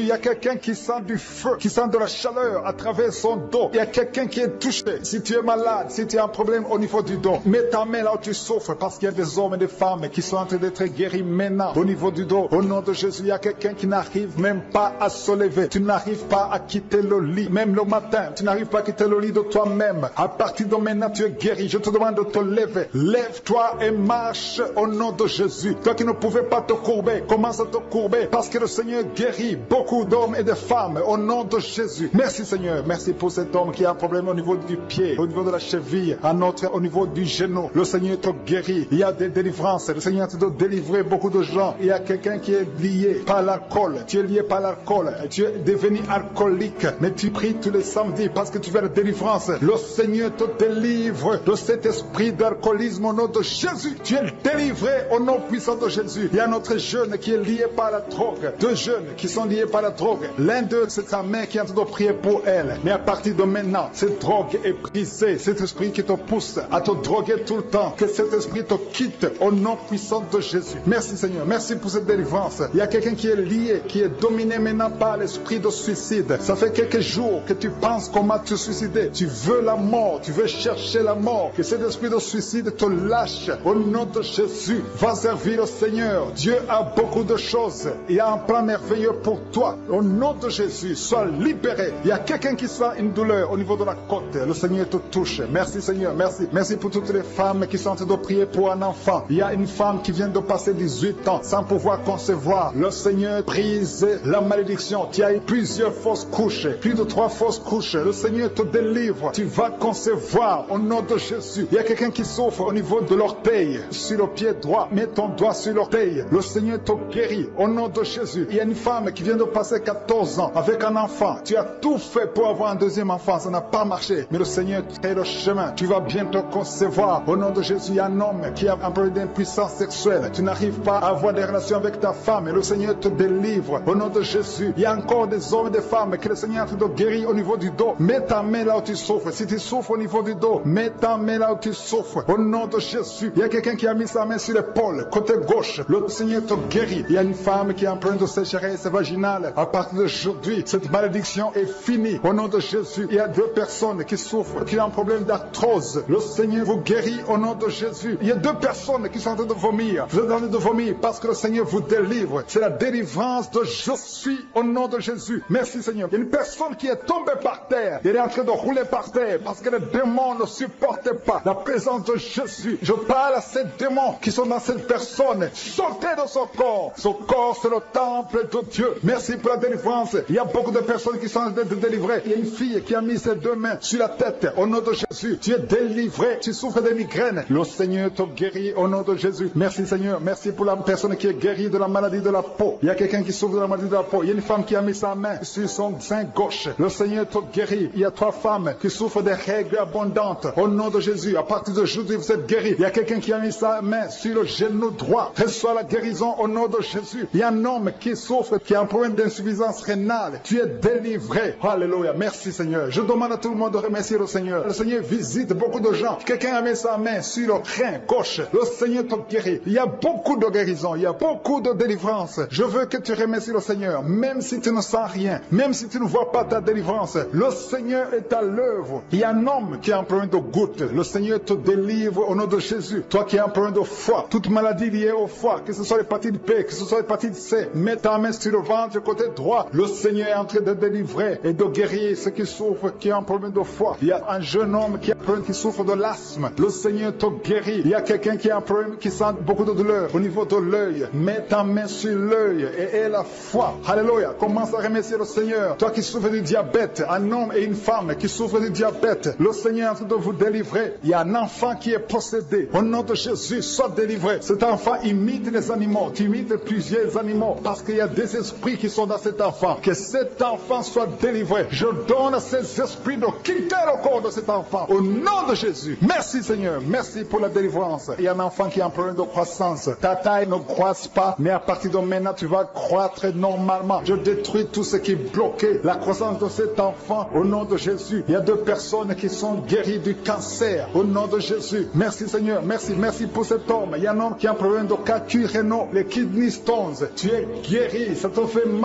quelqu'un qui sent du feu, qui sent de la chaleur à travers son dos. Il y a quelqu'un qui est touché. Si tu es malade, si tu as un problème au niveau du dos, mets ta main là où tu souffres, parce qu'il y a des hommes et des femmes qui sont en train d'être guéris maintenant au niveau du dos. Au nom de Jésus, il y a quelqu'un qui n'arrive même pas à se lever. Tu n'arrives pas à quitter le lit. Même le matin, tu n'arrives pas à quitter le lit de toi-même. À partir de maintenant, tu es guéri. Je te demande de te lever. Lève-toi et marche au nom de Jésus. Toi qui ne pouvais pas te courber, commence à te courber, parce que le Seigneur guérit beaucoup d'hommes et de femmes au nom de Jésus. Merci Seigneur. Merci pour cet homme qui a un problème au niveau du pied, au niveau de la cheville, un autre au niveau du genou. Le Seigneur te guérit. Il y a des délivrances. Le Seigneur te doit délivrer beaucoup de gens. Il y a quelqu'un qui est lié par l'alcool. Tu es lié par l'alcool. Tu es devenu alcoolique. Mais tu pries tous les samedis parce que tu veux la délivrance. Le Seigneur te délivre de cet esprit d'alcoolisme au nom de Jésus. Tu es délivré au nom puissant de Jésus. Il y a un autre jeune qui est lié par la drogue. Deux jeunes qui sont liés par la drogue. L'un d'eux, c'est sa mère qui est en train de prier pour elle. Mais à partir de maintenant, cette drogue est brisée. Cet esprit qui te pousse à te droguer tout le temps. Que cet esprit te quitte au nom puissant de Jésus. Merci Seigneur. Merci pour cette délivrance. Il y a quelqu'un qui est lié, qui est dominé maintenant par l'esprit de suicide. Ça fait quelques jours que tu penses comment te suicider. Tu veux la mort. Tu veux chercher la mort. Que cet esprit de suicide te lâche au nom de Jésus. Va servir le Seigneur. Dieu a beaucoup de choses. Il y a un plan merveilleux pour toi. Au nom de Jésus, sois libéré. Il y a quelqu'un qui sent une douleur au niveau de la côte. Le Seigneur te touche. Merci Seigneur. Merci. Merci pour toutes les femmes qui sont en train de prier pour un enfant. Il y a une femme qui vient de passer dix-huit ans sans pouvoir concevoir. Le Seigneur brise la malédiction. Tu as eu plusieurs fausses couches. Plus de trois fausses couches. Le Seigneur te délivre. Tu vas concevoir au nom de Jésus. Il y a quelqu'un qui souffre au niveau de l'orteil. Sur le pied droit. Mets ton doigt sur l'orteil. Le Seigneur te guérit au nom de Jésus. Il y a une femme qui vient de passer quatorze ans avec un enfant. Tu as tout fait pour avoir un deuxième enfant. Ça n'a pas marché. Mais le Seigneur crée le chemin. Tu vas bientôt concevoir. Au nom de Jésus, il y a un homme qui a un problème d'impuissance sexuelle. Tu n'arrives pas à avoir des relations avec ta femme. Et le Seigneur te délivre. Au nom de Jésus, il y a encore des hommes et des femmes que le Seigneur te guérit au niveau du dos. Mets ta main là où tu souffres. Si tu souffres au niveau du dos, mets ta main là où tu souffres. Au nom de Jésus, il y a quelqu'un qui a mis sa main sur l'épaule, côté gauche. Le Seigneur te guérit. Il y a une femme qui a un problème de sécheresse vaginale. À partir d'aujourd'hui, cette malédiction est finie. Au nom de Jésus, il y a deux personnes qui souffrent, qui ont un problème d'arthrose. Le Seigneur vous guérit au nom de Jésus. Il y a deux personnes qui sont en train de vomir. Vous êtes en train de vomir parce que le Seigneur vous délivre. C'est la délivrance de je suis au nom de Jésus. Merci Seigneur. Il y a une personne qui est tombée par terre. Elle est en train de rouler par terre parce que les démons ne supportaient pas la présence de Jésus. Je parle à ces démons qui sont dans cette personne. Sortez de son corps. Son corps, c'est le temple de Dieu. Merci pour la délivrance. Il y a beaucoup de personnes qui sont en train de délivrer. Il y a une fille qui a mis ses deux mains sur la tête. Au nom de Jésus, tu es délivré. Tu souffres de migraines. Le Seigneur te guérit au nom de Jésus. Merci Seigneur. Merci pour la personne qui est guérie de la maladie de la peau. Il y a quelqu'un qui souffre de la maladie de la peau. Il y a une femme qui a mis sa main sur son sein gauche. Le Seigneur te guérit. Il y a trois femmes qui souffrent des règles abondantes. Au nom de Jésus, à partir d'aujourd'hui, vous êtes guéris. Il y a quelqu'un qui a mis sa main sur le genou droit. Reçois la guérison au nom de Jésus. Il y a un homme qui souffre, qui a un problème d'insuffisance rénale. Tu es délivré. Alléluia. Merci Seigneur. Je demande à tout le monde de remercier le Seigneur. Le Seigneur visite beaucoup de gens. Quelqu'un a mis sa main sur le rein gauche. Le Seigneur te guérit. Il y a beaucoup de guérison. Il y a beaucoup de délivrance. Je veux que tu remercies le Seigneur. Même si tu ne sens rien. Même si tu ne vois pas ta délivrance. Le Seigneur est à l'œuvre. Il y a un homme qui a un problème de goutte. Le Seigneur te délivre au nom de Jésus. Toi qui as un problème de foie. Toute maladie liée au foie. Que ce soit l'hépatite B. Que ce soit l'hépatite C. Mets ta main sur le ventre côté droit. Le Seigneur est en train de délivrer et de guérir ceux qui souffrent, qui ont un problème de foie. Il y a un jeune homme qui a un problème, qui souffre de l'asthme. Le Seigneur te guérit. Il y a quelqu'un qui a un problème, qui sent beaucoup de douleur au niveau de l'œil. Mets ta main sur l'œil et aie la foi. Alléluia. Commence à remercier le Seigneur. Toi qui souffres du diabète, un homme et une femme qui souffrent du diabète, le Seigneur est en train de vous délivrer. Il y a un enfant qui est possédé. Au nom de Jésus, sois délivré. Cet enfant imite les animaux. Tu imites plusieurs animaux parce qu'il y a des esprits qui sont dans cet enfant. Que cet enfant soit délivré. Je donne à ces esprits de quitter le corps de cet enfant. Au nom de Jésus. Merci Seigneur. Merci pour la délivrance. Il y a un enfant qui a un problème de croissance. Ta taille ne croisse pas, mais à partir de maintenant, tu vas croître normalement. Je détruis tout ce qui est bloqué. La croissance de cet enfant, au nom de Jésus. Il y a deux personnes qui sont guéries du cancer. Au nom de Jésus. Merci Seigneur. Merci. Merci pour cet homme. Il y a un homme qui a un problème de calcul rénal, les kidney stones. Tu es guéri. Ça te fait mal. Ma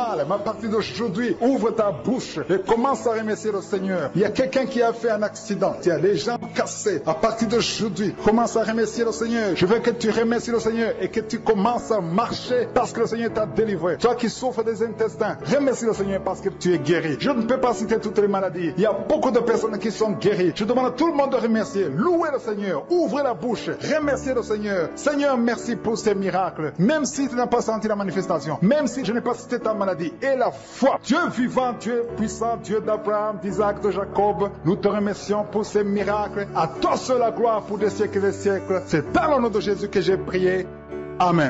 partir d'aujourd'hui, ouvre ta bouche et commence à remercier le Seigneur. Il y a quelqu'un qui a fait un accident, il y a des jambes cassées. À partir d'aujourd'hui, commence à remercier le Seigneur. Je veux que tu remercies le Seigneur et que tu commences à marcher parce que le Seigneur t'a délivré. Toi qui souffres des intestins, remercie le Seigneur parce que tu es guéri. Je ne peux pas citer toutes les maladies. Il y a beaucoup de personnes qui sont guéries. Je demande à tout le monde de remercier. Louez le Seigneur. Ouvrez la bouche. Remerciez le Seigneur. Seigneur, merci pour ces miracles. Même si tu n'as pas senti la manifestation, même si je n'ai pas cité ta maladie, et la foi. Dieu vivant, Dieu puissant, Dieu d'Abraham, d'Isaac, de Jacob, nous te remercions pour ces miracles. À toi seul la gloire pour des siècles et des siècles. C'est dans le nom de Jésus que j'ai prié. Amen.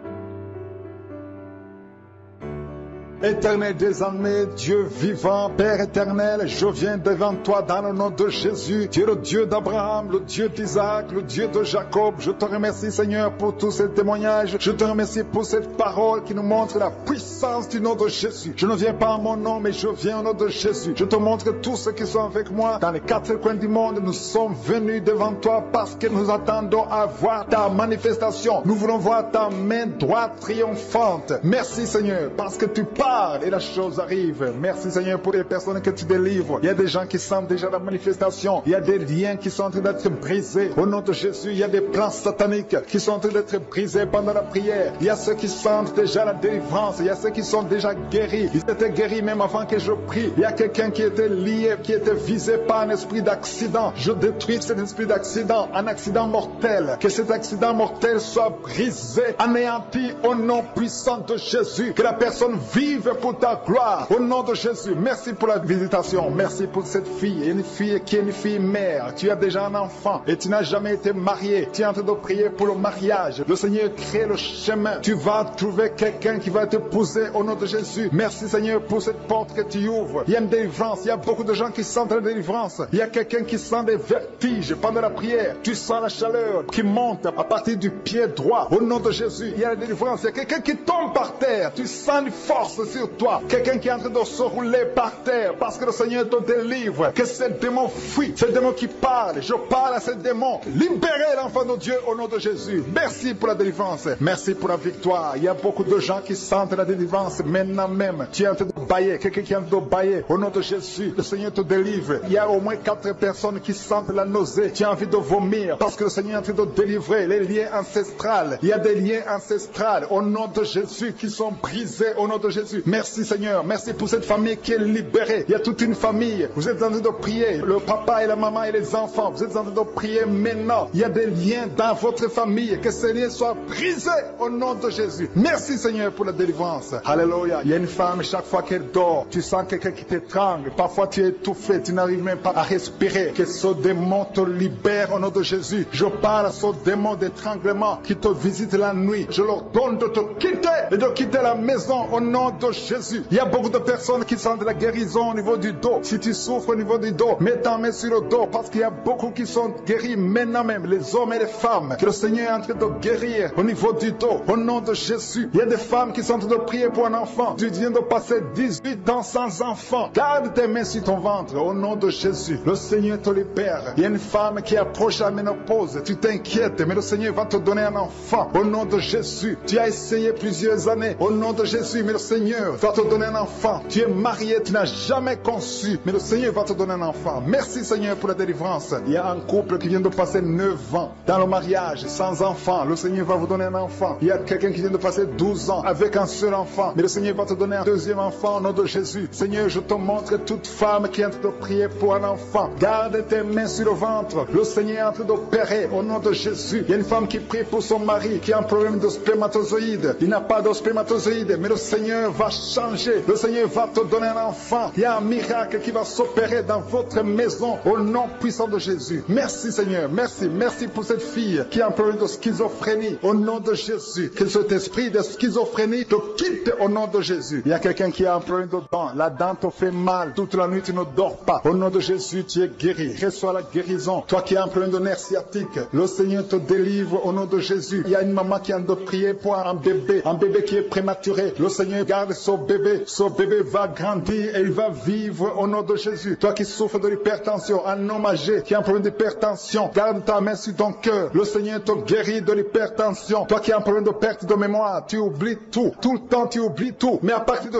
Éternel des armées, Dieu vivant, Père éternel, je viens devant toi dans le nom de Jésus. Tu es le Dieu d'Abraham, le Dieu d'Isaac, le Dieu de Jacob. Je te remercie, Seigneur, pour tous ces témoignages. Je te remercie pour cette parole qui nous montre la puissance du nom de Jésus. Je ne viens pas en mon nom, mais je viens au nom de Jésus. Je te montre tous ceux qui sont avec moi dans les quatre coins du monde. Nous sommes venus devant toi parce que nous attendons à voir ta manifestation. Nous voulons voir ta main droite triomphante. Merci, Seigneur, parce que tu parles et la chose arrive. Merci Seigneur pour les personnes que tu délivres. Il y a des gens qui sentent déjà la manifestation. Il y a des liens qui sont en train d'être brisés. Au nom de Jésus, il y a des plans sataniques qui sont en train d'être brisés pendant la prière. Il y a ceux qui sentent déjà la délivrance. Il y a ceux qui sont déjà guéris. Ils étaient guéris même avant que je prie. Il y a quelqu'un qui était lié, qui était visé par un esprit d'accident. Je détruis cet esprit d'accident, un accident mortel. Que cet accident mortel soit brisé, anéanti au nom puissant de Jésus. Que la personne vive pour ta gloire, au nom de Jésus. Merci pour la visitation, merci pour cette fille, une fille qui est une fille mère. Tu as déjà un enfant et tu n'as jamais été marié. Tu es en train de prier pour le mariage. Le Seigneur crée le chemin. Tu vas trouver quelqu'un qui va t'épouser au nom de Jésus. Merci Seigneur pour cette porte que tu ouvres. Il y a une délivrance, il y a beaucoup de gens qui sentent la délivrance. Il y a quelqu'un qui sent des vertiges pendant la prière. Tu sens la chaleur qui monte à partir du pied droit. Au nom de Jésus, il y a la délivrance. Il y a quelqu'un qui tombe par terre. Tu sens une force sur toi. Quelqu'un qui est en train de se rouler par terre parce que le Seigneur te délivre. Que ces démons fuient. Ces démons qui parlent. Je parle à ces démons. Libérez l'enfant de Dieu au nom de Jésus. Merci pour la délivrance. Merci pour la victoire. Il y a beaucoup de gens qui sentent la délivrance maintenant même. Tu es en train de bailler. Quelqu'un qui est en train de bailler. Au nom de Jésus, le Seigneur te délivre. Il y a au moins quatre personnes qui sentent la nausée. Tu as envie de vomir parce que le Seigneur est en train de délivrer les liens ancestrales. Il y a des liens ancestrales au nom de Jésus qui sont brisés au nom de Jésus. Merci Seigneur, merci pour cette famille qui est libérée. Il y a toute une famille, vous êtes en train de prier, le papa et la maman et les enfants, vous êtes en train de prier maintenant. Il y a des liens dans votre famille, que ces liens soient brisés au nom de Jésus. Merci Seigneur pour la délivrance. Alléluia. Il y a une femme, chaque fois qu'elle dort, tu sens quelqu'un qui t'étrangle, parfois tu es étouffé, tu n'arrives même pas à respirer. Que ce démon te libère au nom de Jésus. Je parle à ce démon d'étranglement qui te visite la nuit. Je leur donne de te quitter et de quitter la maison au nom de Jésus. Il y a beaucoup de personnes qui sentent la guérison au niveau du dos. Si tu souffres au niveau du dos, mets ta main sur le dos parce qu'il y a beaucoup qui sont guéris maintenant même, les hommes et les femmes. Que le Seigneur est en train de guérir au niveau du dos, au nom de Jésus. Il y a des femmes qui sont en train de prier pour un enfant. Tu viens de passer dix-huit ans sans enfant. Garde tes mains sur ton ventre au nom de Jésus. Le Seigneur te libère. Il y a une femme qui approche la ménopause. Tu t'inquiètes, mais le Seigneur va te donner un enfant au nom de Jésus. Tu as essayé plusieurs années au nom de Jésus, mais le Seigneur va te donner un enfant. Tu es marié, tu n'as jamais conçu, mais le Seigneur va te donner un enfant. Merci Seigneur pour la délivrance. Il y a un couple qui vient de passer neuf ans dans le mariage sans enfant. Le Seigneur va vous donner un enfant. Il y a quelqu'un qui vient de passer douze ans avec un seul enfant, mais le Seigneur va te donner un deuxième enfant au nom de Jésus. Seigneur, je te montre toute femme qui est en train de prier pour un enfant. Garde tes mains sur le ventre. Le Seigneur est en train d'opérer au nom de Jésus. Il y a une femme qui prie pour son mari qui a un problème de spermatozoïde. Il n'a pas de spermatozoïde, mais le Seigneur va changer. Le Seigneur va te donner un enfant. Il y a un miracle qui va s'opérer dans votre maison au nom puissant de Jésus. Merci Seigneur, merci, merci pour cette fille qui a un problème de schizophrénie au nom de Jésus. Que cet esprit de schizophrénie te quitte au nom de Jésus. Il y a quelqu'un qui a un problème de dent. La dent te fait mal. Toute la nuit tu ne dors pas. Au nom de Jésus, tu es guéri. Reçois la guérison. Toi qui as un problème de nerf sciatique, le Seigneur te délivre au nom de Jésus. Il y a une maman qui a de prier pour un bébé, un bébé qui est prématuré. Le Seigneur garde son bébé. Son bébé va grandir et il va vivre au nom de Jésus. Toi qui souffres de l'hypertension, un homme âgé qui a un problème d'hypertension, garde ta main sur ton cœur. Le Seigneur te guérit de l'hypertension. Toi qui as un problème de perte de mémoire, tu oublies tout. Tout le temps tu oublies tout. Mais à partir d'aujourd'hui,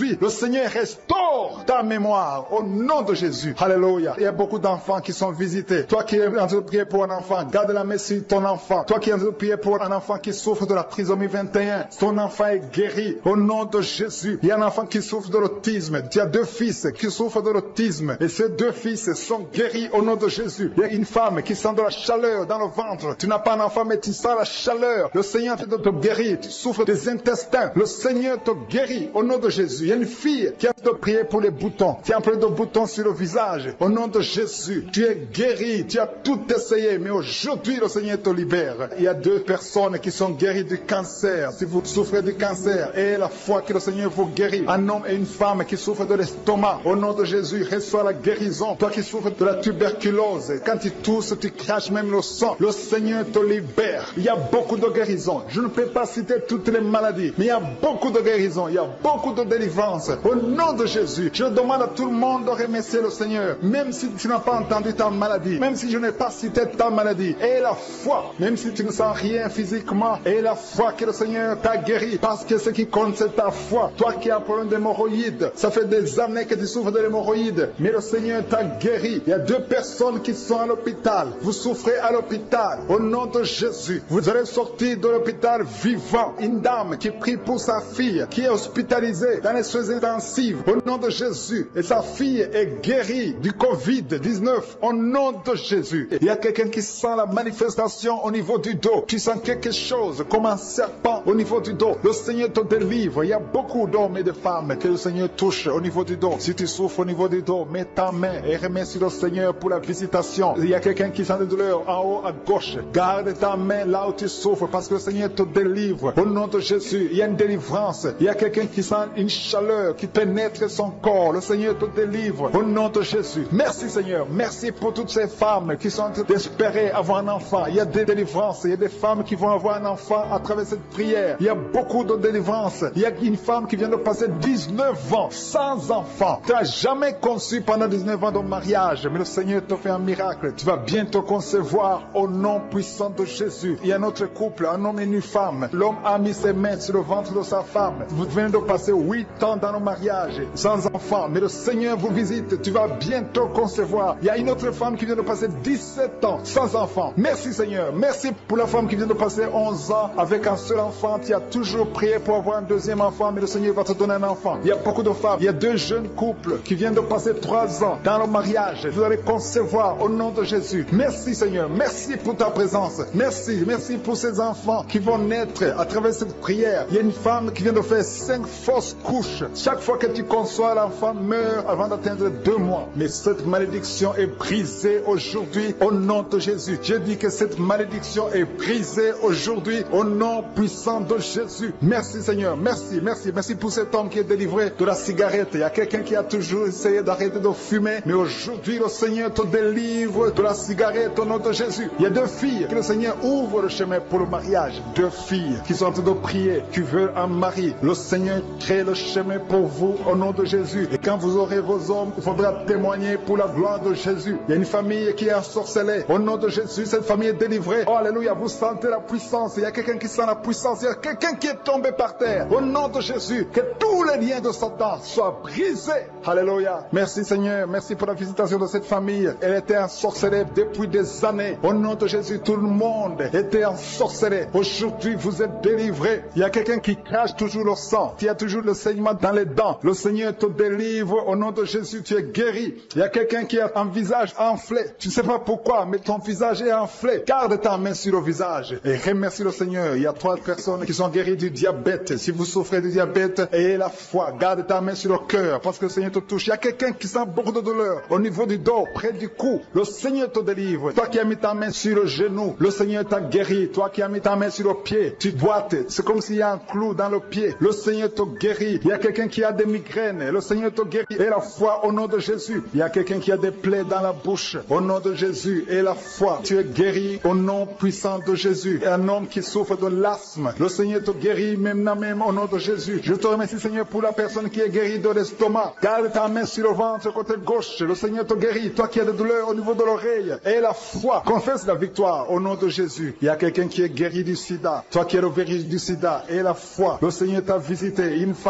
aujourd'hui, le Seigneur restaure ta mémoire au nom de Jésus. Alléluia. Il y a beaucoup d'enfants qui sont visités. Toi qui es en train de prier pour un enfant, garde la main sur ton enfant. Toi qui es en train de prier pour un enfant qui souffre de la trisomie vingt et un, ton enfant est guéri au nom de Jésus. Il y a un enfant qui souffre de l'autisme. Tu as deux fils qui souffrent de l'autisme et ces deux fils sont guéris au nom de Jésus. Il y a une femme qui sent de la chaleur dans le ventre. Tu n'as pas un enfant mais tu sens la chaleur. Le Seigneur te, te guérit. Tu souffres des intestins. Le Seigneur te guérit au nom de Jésus. Il y a une fille qui a de prier pour les boutons. Tu as plein de boutons sur le visage. Au nom de Jésus, tu es guéri. Tu as tout essayé mais aujourd'hui le Seigneur te libère. Il y a deux personnes qui sont guéries du cancer. Si vous souffrez du cancer, et la foi que le Seigneur vous guérit. Un homme et une femme qui souffrent de l'estomac. Au nom de Jésus, reçois la guérison. Toi qui souffres de la tuberculose, quand tu tousses, tu craches même le sang. Le Seigneur te libère. Il y a beaucoup de guérisons. Je ne peux pas citer toutes les maladies, mais il y a beaucoup de guérisons. Il y a beaucoup de délivrance. Au nom de Jésus, je demande à tout le monde de remercier le Seigneur. Même si tu n'as pas entendu ta maladie, même si je n'ai pas cité ta maladie, et la foi, même si tu ne sens rien physiquement, et la foi que le Seigneur t'a guéri, parce que ce qui compte c'est ta foi. Toi qui as un problème d'hémorroïdes, ça fait des années que tu souffres de l'hémorroïde, mais le Seigneur t'a guéri. Il y a deux personnes qui sont à l'hôpital. Vous souffrez à l'hôpital. Au nom de Jésus, vous allez sortir de l'hôpital vivant. Une dame qui prie pour sa fille, qui est hospitalisée dans les soins intensifs. Au nom de Jésus, et sa fille est guérie du covid dix-neuf. Au nom de Jésus. Il y a quelqu'un qui sent la manifestation au niveau du dos. Tu sens quelque chose comme un serpent au niveau du dos. Le Seigneur te délivre. Il y a beaucoup d'hommes et de femmes que le Seigneur touche au niveau du dos. Si tu souffres au niveau du dos, mets ta main et remercie le Seigneur pour la visitation. Il y a quelqu'un qui sent des douleurs en haut à gauche. Garde ta main là où tu souffres parce que le Seigneur te délivre. Au nom de Jésus, il y a une délivrance. Il y a quelqu'un qui sent une chaleur qui pénètre son corps. Le Seigneur te délivre. Au nom de Jésus. Merci Seigneur. Merci pour toutes ces femmes qui sont en train d'espérer avoir un enfant. Il y a des délivrances. Il y a des femmes qui vont avoir un enfant à travers cette prière. Il y a beaucoup de délivrances. Il y a une femme qui vient de passer dix-neuf ans sans enfant. Tu n'as jamais conçu pendant dix-neuf ans de mariage, mais le Seigneur te fait un miracle. Tu vas bientôt concevoir au nom puissant de Jésus. Il y a un autre couple, un homme et une femme. L'homme a mis ses mains sur le ventre de sa femme. Vous venez de passer huit ans dans le mariage sans enfant, mais le Seigneur vous visite. Tu vas bientôt concevoir. Il y a une autre femme qui vient de passer dix-sept ans sans enfant. Merci Seigneur. Merci pour la femme qui vient de passer onze ans avec un seul enfant. Tu as toujours prié pour avoir un deuxième enfant, mais le Seigneur va te donner un enfant. Il y a beaucoup de femmes. Il y a deux jeunes couples qui viennent de passer trois ans dans le mariage. Vous allez concevoir au nom de Jésus. Merci Seigneur. Merci pour ta présence. Merci. Merci pour ces enfants qui vont naître à travers cette prière. Il y a une femme qui vient de faire cinq fausses couches. Chaque fois que tu conçois, l'enfant meurt avant d'atteindre deux mois. Mais cette malédiction est brisée aujourd'hui au nom de Jésus. Je dis que cette malédiction est brisée aujourd'hui au nom puissant de Jésus. Merci Seigneur. Merci. Merci. Merci pour cet homme qui est délivré de la cigarette. Il y a quelqu'un qui a toujours essayé d'arrêter de fumer, mais aujourd'hui le Seigneur te délivre de la cigarette au nom de Jésus. Il y a deux filles que le Seigneur ouvre le chemin pour le mariage. Deux filles qui sont en train de prier, qui veulent un mari. Le Seigneur crée le chemin pour vous au nom de Jésus. Et quand vous aurez vos hommes, il faudra témoigner pour la gloire de Jésus. Il y a une famille qui est ensorcelée. Au nom de Jésus, cette famille est délivrée. Oh alléluia, vous sentez la puissance. Il y a quelqu'un qui sent la puissance. Il y a quelqu'un qui est tombé par terre. Au nom de Jésus, que tous les liens de Satan soient brisés. Alléluia. Merci Seigneur. Merci pour la visitation de cette famille. Elle était ensorcelée depuis des années. Au nom de Jésus, tout le monde était ensorcelé. Aujourd'hui, vous êtes délivrés. Il y a quelqu'un qui crache toujours le sang. Tu as toujours le saignement dans les dents. Le Seigneur te délivre. Au nom de Jésus, tu es guéri. Il y a quelqu'un qui a un visage enflé. Tu ne sais pas pourquoi, mais ton visage est enflé. Garde ta main sur le visage et remercie le Seigneur. Il y a trois personnes qui sont guéries du diabète. Si vous souffrez du diabète, ayez la foi. Garde ta main sur le cœur parce que le Seigneur te touche. Il y a quelqu'un qui sent beaucoup de douleur au niveau du dos, près du cou. Le Seigneur te délivre. Toi qui as mis ta main sur le genou, le Seigneur t'a guéri. Toi qui as mis ta main sur le pied, tu boites. C'est comme s'il y a un clou dans le pied. Le Seigneur te guérit. Il y a quelqu'un qui a des migraines. Le Seigneur te guérit. Et la foi au nom de Jésus. Il y a quelqu'un qui a des plaies dans la bouche. Au nom de Jésus. Et la foi. Tu es guéri au nom puissant de Jésus. Et un homme qui souffre de l'asthme. Le Seigneur te guérit même, même au nom de Jésus. Je te remercie Seigneur pour la personne qui est guérie de l'estomac. Garde ta main sur le ventre côté gauche. Le Seigneur te guérit. Toi qui as des douleurs au niveau de l'oreille. Et la foi. Confesse la victoire au nom de Jésus. Il y a quelqu'un qui est guéri du sida. Toi qui es le virus du sida. Et la foi. Le Seigneur t'a visité. Une femme qui a un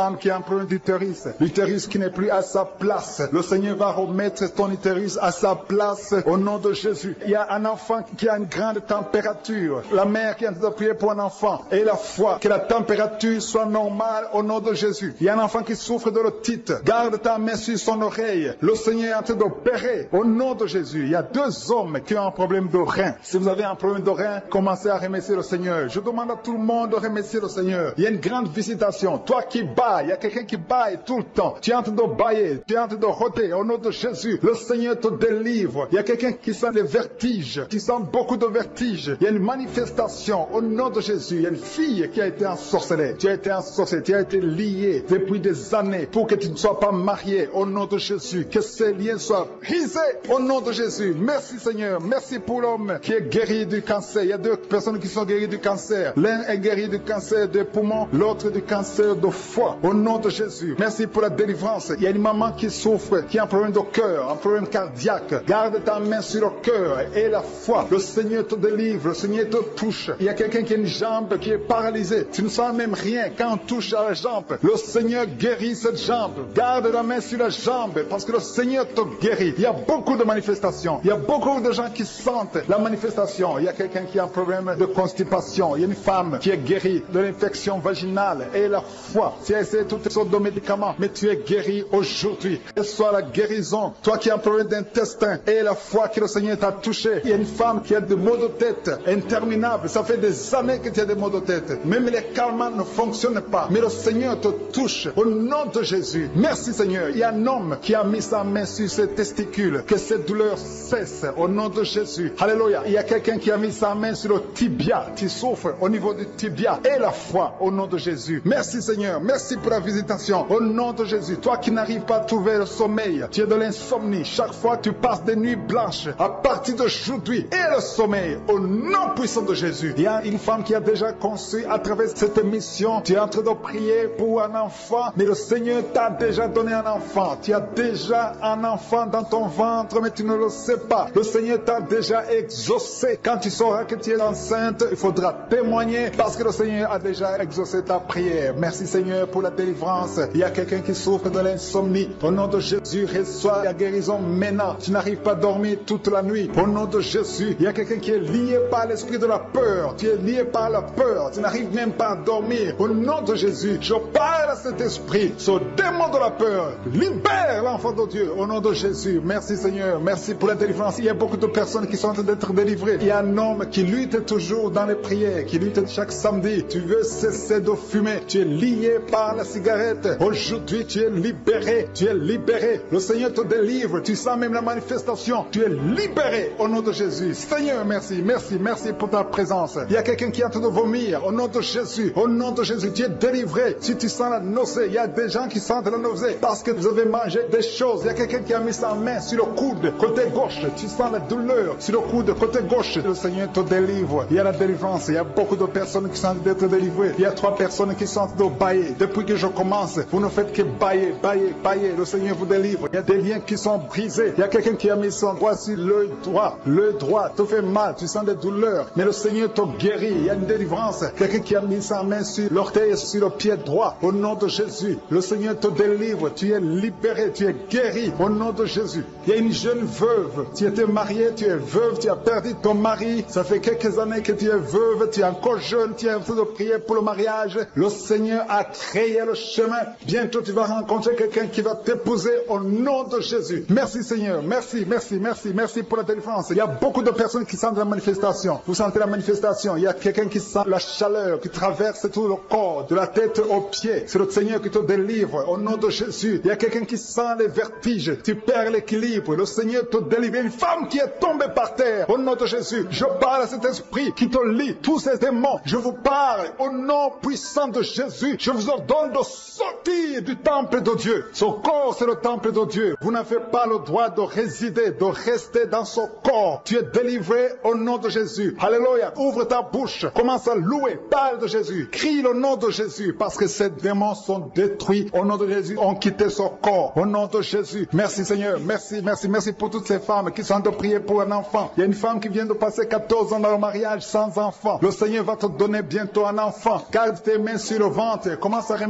problème d'utérus, l'utérus qui n'est plus à sa place, le Seigneur va remettre ton utérus à sa place au nom de Jésus. Il y a un enfant qui a une grande température. La mère qui est en train de prier pour un enfant et la foi, que la température soit normale au nom de Jésus. Il y a un enfant qui souffre de l'otite. Garde ta main sur son oreille. Le Seigneur est en train d'opérer au nom de Jésus. Il y a deux hommes qui ont un problème de rein. Si vous avez un problème de rein, commencez à remercier le Seigneur. Je demande à tout le monde de remercier le Seigneur. Il y a une grande visitation. Toi qui bailles, il y a quelqu'un qui baille tout le temps. Tu es en train de bailler, tu es en train de rôder au nom de Jésus. Le Seigneur te délivre. Il y a quelqu'un qui sent des vertiges, qui sent beaucoup de vertiges. Il y a une manifestation au nom de Jésus. Il y a une fille qui a été ensorcelée. Tu as été ensorcelée, tu as été liée depuis des années pour que tu ne sois pas marié au nom de Jésus. Que ces liens soient brisés au nom de Jésus. Merci Seigneur. Merci pour l'homme qui est guéri du cancer. Il y a deux personnes qui sont guéries du cancer. L'un est guéri du cancer des poumons, l'autre du cancer de foie. Au nom de Jésus. Merci pour la délivrance. Il y a une maman qui souffre, qui a un problème de cœur, un problème cardiaque. Garde ta main sur le cœur et la foi. Le Seigneur te délivre, le Seigneur te touche. Il y a quelqu'un qui a une jambe qui est paralysée. Tu ne sens même rien quand on touche à la jambe. Le Seigneur guérit cette jambe. Garde la main sur la jambe parce que le Seigneur te guérit. Il y a beaucoup de manifestations. Il y a beaucoup de gens qui sentent la manifestation. Il y a quelqu'un qui a un problème de constipation. Il y a une femme qui est guérie de l'infection vaginale et la foi. Tu as essayé toutes sortes de médicaments, mais tu es guéri aujourd'hui. Que soit la guérison. Toi qui as un problème d'intestin et la foi que le Seigneur t'a touché. Il y a une femme qui a des maux de tête interminables. Ça fait des années que tu as des maux de tête. Même les calmants ne fonctionnent pas. Mais le Seigneur te touche au nom de Jésus. Merci Seigneur. Il y a un homme qui a mis sa main sur ses testicules. Que cette douleur cesse au nom de Jésus. Alléluia. Il y a quelqu'un qui a mis sa main sur le tibia. Tu souffres au niveau du tibia et la foi au nom de Jésus. Merci Seigneur. Merci pour la visitation au nom de Jésus. Toi qui n'arrives pas à trouver le sommeil, tu es de l'insomnie. Chaque fois tu passes des nuits blanches. À partir d'aujourd'hui, et le sommeil au nom puissant de Jésus. Il y a une femme qui a déjà conçu à travers cette émission. Tu es en train de prier pour un enfant, mais le Seigneur t'a déjà donné un enfant. Tu as déjà un enfant dans ton ventre, mais tu ne le sais pas. Le Seigneur t'a déjà exaucé. Quand tu sauras que tu es enceinte, il faudra témoigner parce que le Seigneur a déjà exaucé ta prière. Merci Seigneur pour la délivrance. Il y a quelqu'un qui souffre de l'insomnie. Au nom de Jésus, reçois la guérison maintenant. Tu n'arrives pas à dormir toute la nuit. Au nom de Jésus, il y a quelqu'un qui est lié par l'esprit de la peur. Tu es lié par la peur. Tu n'arrives même pas à dormir. Au nom de Jésus, je parle à cet esprit, ce démon de la peur. Libère l'enfant de Dieu. Au nom de Jésus. Merci Seigneur. Merci pour la délivrance. Il y a beaucoup de personnes qui sont en train d'être délivrées. Il y a un homme qui lutte toujours dans les prières, qui lutte chaque samedi. Tu veux cesser de fumer. Tu es lié par la cigarette. Aujourd'hui, tu es libéré. Tu es libéré. Le Seigneur te délivre. Tu sens même la manifestation. Tu es libéré au nom de Jésus. Seigneur, merci. Merci. Merci pour ta présence. Il y a quelqu'un qui est en train de vomir. Au nom de Jésus. Au nom de Jésus. Tu es délivré. Si tu sens la nausée, il y a des gens qui sentent la nausée parce que vous avez mangé des choses. Il y a quelqu'un qui a mis sa main sur le coude côté gauche. Tu sens la douleur sur le coude côté gauche. Le Seigneur te délivre. Il y a la délivrance. Il y a beaucoup de personnes qui sont en train d'être délivrées. Il y a trois personnes qui sont en train de bailler. Depuis que je commence, vous ne faites que bailler, bailler, bailler. Le Seigneur vous délivre. Il y a des liens qui sont brisés. Il y a quelqu'un qui a mis son doigt sur l'œil droit. L'œil droit te fait mal. Tu sens des douleurs. Mais le Seigneur te guérit. Il y a une délivrance. Quelqu'un qui a mis sa main sur l'orteil, sur le pied droit. Au nom de Jésus. Le Seigneur te délivre. Tu es libéré. Tu es guéri. Au nom de Jésus. Il y a une jeune veuve. Tu étais mariée. Tu es veuve. Tu as perdu ton mari. Ça fait quelques années que tu es veuve. Tu es encore jeune. Tu es en train de prier pour le mariage. Le Seigneur a créé le chemin. Bientôt tu vas rencontrer quelqu'un qui va t'épouser au nom de Jésus. Merci Seigneur. Merci, merci, merci, merci pour la délivrance. Il y a beaucoup de personnes qui sentent la manifestation. Vous sentez la manifestation. Il y a quelqu'un qui sent la chaleur qui traverse tout le corps, de la tête aux pieds. C'est le Seigneur qui te délivre au nom de Jésus. Il y a quelqu'un qui sent les vertiges. Tu perds l'équilibre. Le Seigneur te délivre. Une femme qui est tombée par terre au nom de Jésus. Je parle à cet esprit qui te lie. Tous ces démons, je vous parle au nom puissant de Jésus. Je vous ordonne de sortir du temple de Dieu. Son corps, c'est le temple de Dieu. Vous n'avez pas le droit de résider, de rester dans son corps. Tu es délivré au nom de Jésus. Alléluia. Ouvre ta bouche. Commence à louer. Parle de Jésus. Crie le nom de Jésus parce que ces démons sont détruits. Au nom de Jésus, ont quitté son corps. Au nom de Jésus. Merci Seigneur. Merci, merci, merci pour toutes ces femmes qui sont en train de prier pour un enfant. Il y a une femme qui vient de passer quatorze ans dans le mariage sans enfant. Le Seigneur va te donner bientôt un enfant. Garde tes mains sur le ventre. Commence à remercier le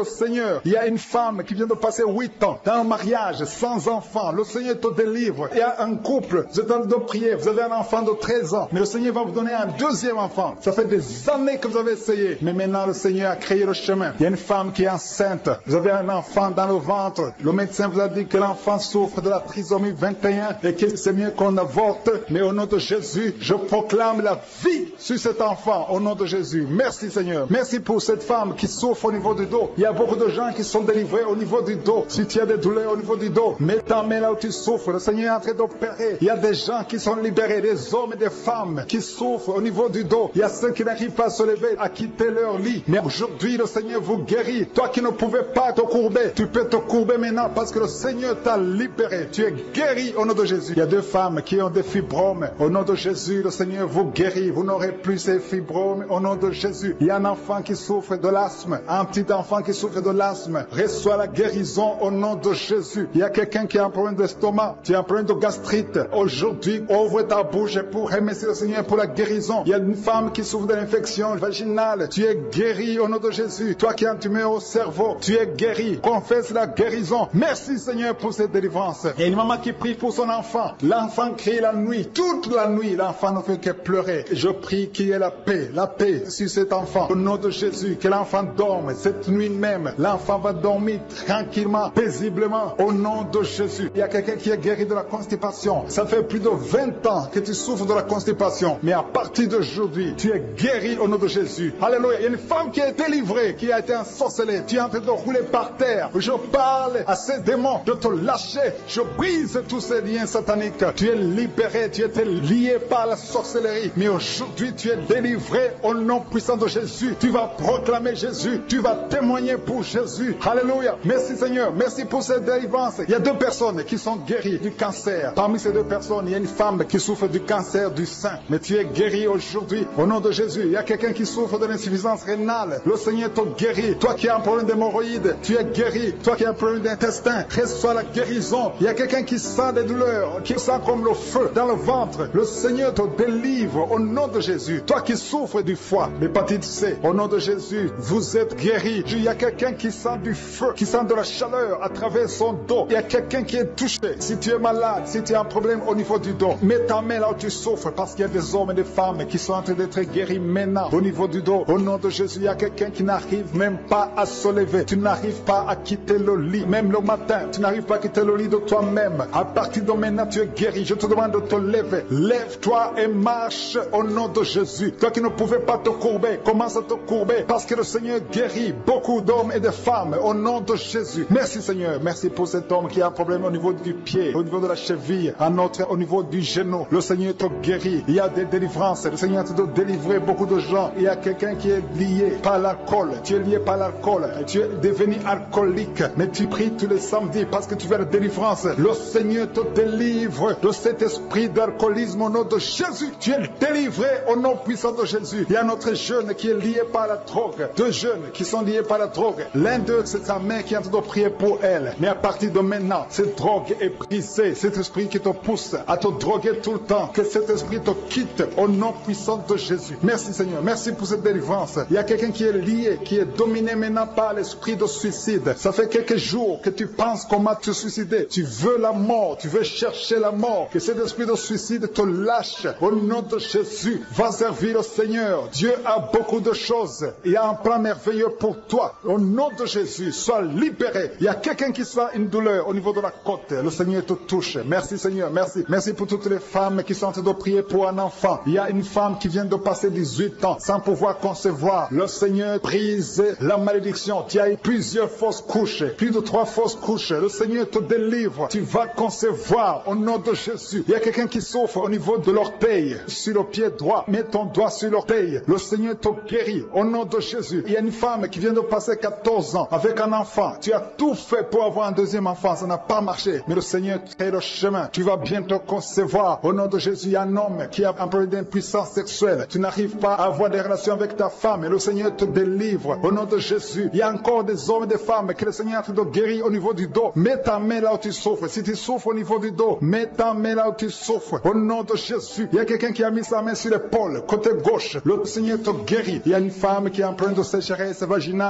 Seigneur, il y a une femme qui vient de passer huit ans dans un mariage sans enfant. Le Seigneur te délivre. Il y a un couple, vous êtes en train de prier, vous avez un enfant de treize ans, mais le Seigneur va vous donner un deuxième enfant. Ça fait des années que vous avez essayé, mais maintenant le Seigneur a créé le chemin. Il y a une femme qui est enceinte, vous avez un enfant dans le ventre. Le médecin vous a dit que l'enfant souffre de la trisomie vingt et un et que c'est mieux qu'on avorte. Mais au nom de Jésus, je proclame la vie sur cet enfant au nom de Jésus. Merci Seigneur. Merci pour cette femme qui souffre au niveau du dos. Il y a beaucoup de gens qui sont délivrés au niveau du dos. Si tu as des douleurs au niveau du dos, mets ta main là où tu souffres. Le Seigneur est en train d'opérer. Il y a des gens qui sont libérés, des hommes et des femmes qui souffrent au niveau du dos. Il y a ceux qui n'arrivent pas à se lever, à quitter leur lit. Mais aujourd'hui, le Seigneur vous guérit. Toi qui ne pouvais pas te courber, tu peux te courber maintenant parce que le Seigneur t'a libéré. Tu es guéri au nom de Jésus. Il y a deux femmes qui ont des fibromes. Au nom de Jésus, le Seigneur vous guérit. Vous n'aurez plus ces fibromes au nom de Jésus. Il y a un enfant qui souffre de l'asthme. Un petit enfant qui souffre de l'asthme. Reçois la guérison au nom de Jésus. Il y a quelqu'un qui a un problème d'estomac. Tu as un problème de gastrite. Aujourd'hui, ouvre ta bouche pour remercier le Seigneur pour la guérison. Il y a une femme qui souffre de l'infection vaginale. Tu es guéri au nom de Jésus. Toi qui as un tumeur au cerveau, tu es guéri. Confesse la guérison. Merci Seigneur pour cette délivrance. Il y a une maman qui prie pour son enfant. L'enfant crie la nuit. Toute la nuit, l'enfant ne fait que pleurer. Je prie qu'il y ait la paix, la paix sur cet enfant. Au nom de Jésus, que l'enfant dorme. Cette nuit même, l'enfant va dormir tranquillement, paisiblement. Au nom de Jésus. Il y a quelqu'un qui est guéri de la constipation. Ça fait plus de vingt ans que tu souffres de la constipation. Mais à partir d'aujourd'hui, tu es guéri au nom de Jésus. Alléluia. Il y a une femme qui est délivrée, qui a été ensorcelée. Tu es en train de rouler par terre. Je parle à ces démons de te lâcher. Je brise tous ces liens sataniques. Tu es libéré. Tu étais lié par la sorcellerie. Mais aujourd'hui, tu es délivré au nom puissant de Jésus. Tu vas proclamer Jésus. Tu vas témoigner pour Jésus. Alléluia. Merci Seigneur. Merci pour cette délivrance. Il y a deux personnes qui sont guéries du cancer. Parmi ces deux personnes, il y a une femme qui souffre du cancer du sein. Mais tu es guéri aujourd'hui au nom de Jésus. Il y a quelqu'un qui souffre de l'insuffisance rénale. Le Seigneur te guérit. Toi qui as un problème d'hémorroïdes, tu es guéri. Toi qui as un problème d'intestin, reçois la guérison. Il y a quelqu'un qui sent des douleurs, qui sent comme le feu dans le ventre. Le Seigneur te délivre au nom de Jésus. Toi qui souffres du foie, l'hépatite C, au nom de Jésus, vous êtes guéri. Il y a quelqu'un qui sent du feu, qui sent de la chaleur à travers son dos. Il y a quelqu'un qui est touché. Si tu es malade, si tu as un problème au niveau du dos, mets ta main là où tu souffres parce qu'il y a des hommes et des femmes qui sont en train d'être guéris maintenant au niveau du dos. Au nom de Jésus, il y a quelqu'un qui n'arrive même pas à se lever. Tu n'arrives pas à quitter le lit. Même le matin, tu n'arrives pas à quitter le lit de toi-même. À partir de maintenant, tu es guéri. Je te demande de te lever. Lève-toi et marche au nom de Jésus. Toi qui ne pouvais pas te courber, commence à te courber parce que le Seigneur guérit beaucoup d'hommes et de femmes au nom de Jésus. Merci Seigneur. Merci pour cet homme qui a un problème au niveau du pied, au niveau de la cheville, un autre au niveau du genou. Le Seigneur te guérit. Il y a des délivrances. Le Seigneur te doit délivrer beaucoup de gens. Il y a quelqu'un qui est lié par l'alcool. Tu es lié par l'alcool. Tu es devenu alcoolique. Mais tu pries tous les samedis parce que tu veux la délivrance. Le Seigneur te délivre de cet esprit d'alcoolisme au nom de Jésus. Tu es délivré au nom puissant de Jésus. Il y a un autre jeune qui est lié par la drogue. Deux jeunes qui sont liés par la drogue. L'un d'eux, c'est sa mère qui est en train de prier pour elle. Mais à partir de maintenant, cette drogue est brisée. Cet esprit qui te pousse à te droguer tout le temps. Que cet esprit te quitte au nom puissant de Jésus. Merci Seigneur. Merci pour cette délivrance. Il y a quelqu'un qui est lié, qui est dominé maintenant par l'esprit de suicide. Ça fait quelques jours que tu penses comment te suicider. Tu veux la mort. Tu veux chercher la mort. Que cet esprit de suicide te lâche au nom de Jésus. Va servir le Seigneur. Dieu a beaucoup de choses. Il y a un plan merveilleux pour toi. Au nom de Jésus, sois libéré. Il y a quelqu'un qui soit une douleur au niveau de la côte. Le Seigneur te touche. Merci Seigneur. Merci. Merci pour toutes les femmes qui sont en train de prier pour un enfant. Il y a une femme qui vient de passer dix-huit ans sans pouvoir concevoir. Le Seigneur brise la malédiction. Tu as eu plusieurs fausses couches. Plus de trois fausses couches. Le Seigneur te délivre. Tu vas concevoir au nom de Jésus. Il y a quelqu'un qui souffre au niveau de l'orteil. Sur le pied droit. Mets ton doigt sur l'orteil. Le Seigneur te guérit au nom de Jésus. Il y a une femme qui vient de passer quatorze ans avec un enfant. Tu as tout fait pour avoir un deuxième enfant. Ça n'a pas marché. Mais le Seigneur crée le chemin. Tu vas bientôt concevoir. Au nom de Jésus, il y a un homme qui a un problème d'impuissance sexuelle. Tu n'arrives pas à avoir des relations avec ta femme. Et le Seigneur te délivre. Au nom de Jésus, il y a encore des hommes et des femmes que le Seigneur est en train de guérir au niveau du dos. Mets ta main là où tu souffres. Si tu souffres au niveau du dos, mets ta main là où tu souffres. Au nom de Jésus, il y a quelqu'un qui a mis sa main sur l'épaule, côté gauche. Le Seigneur te guérit. Il y a une femme qui a un problème de sécheresse vaginale. À partir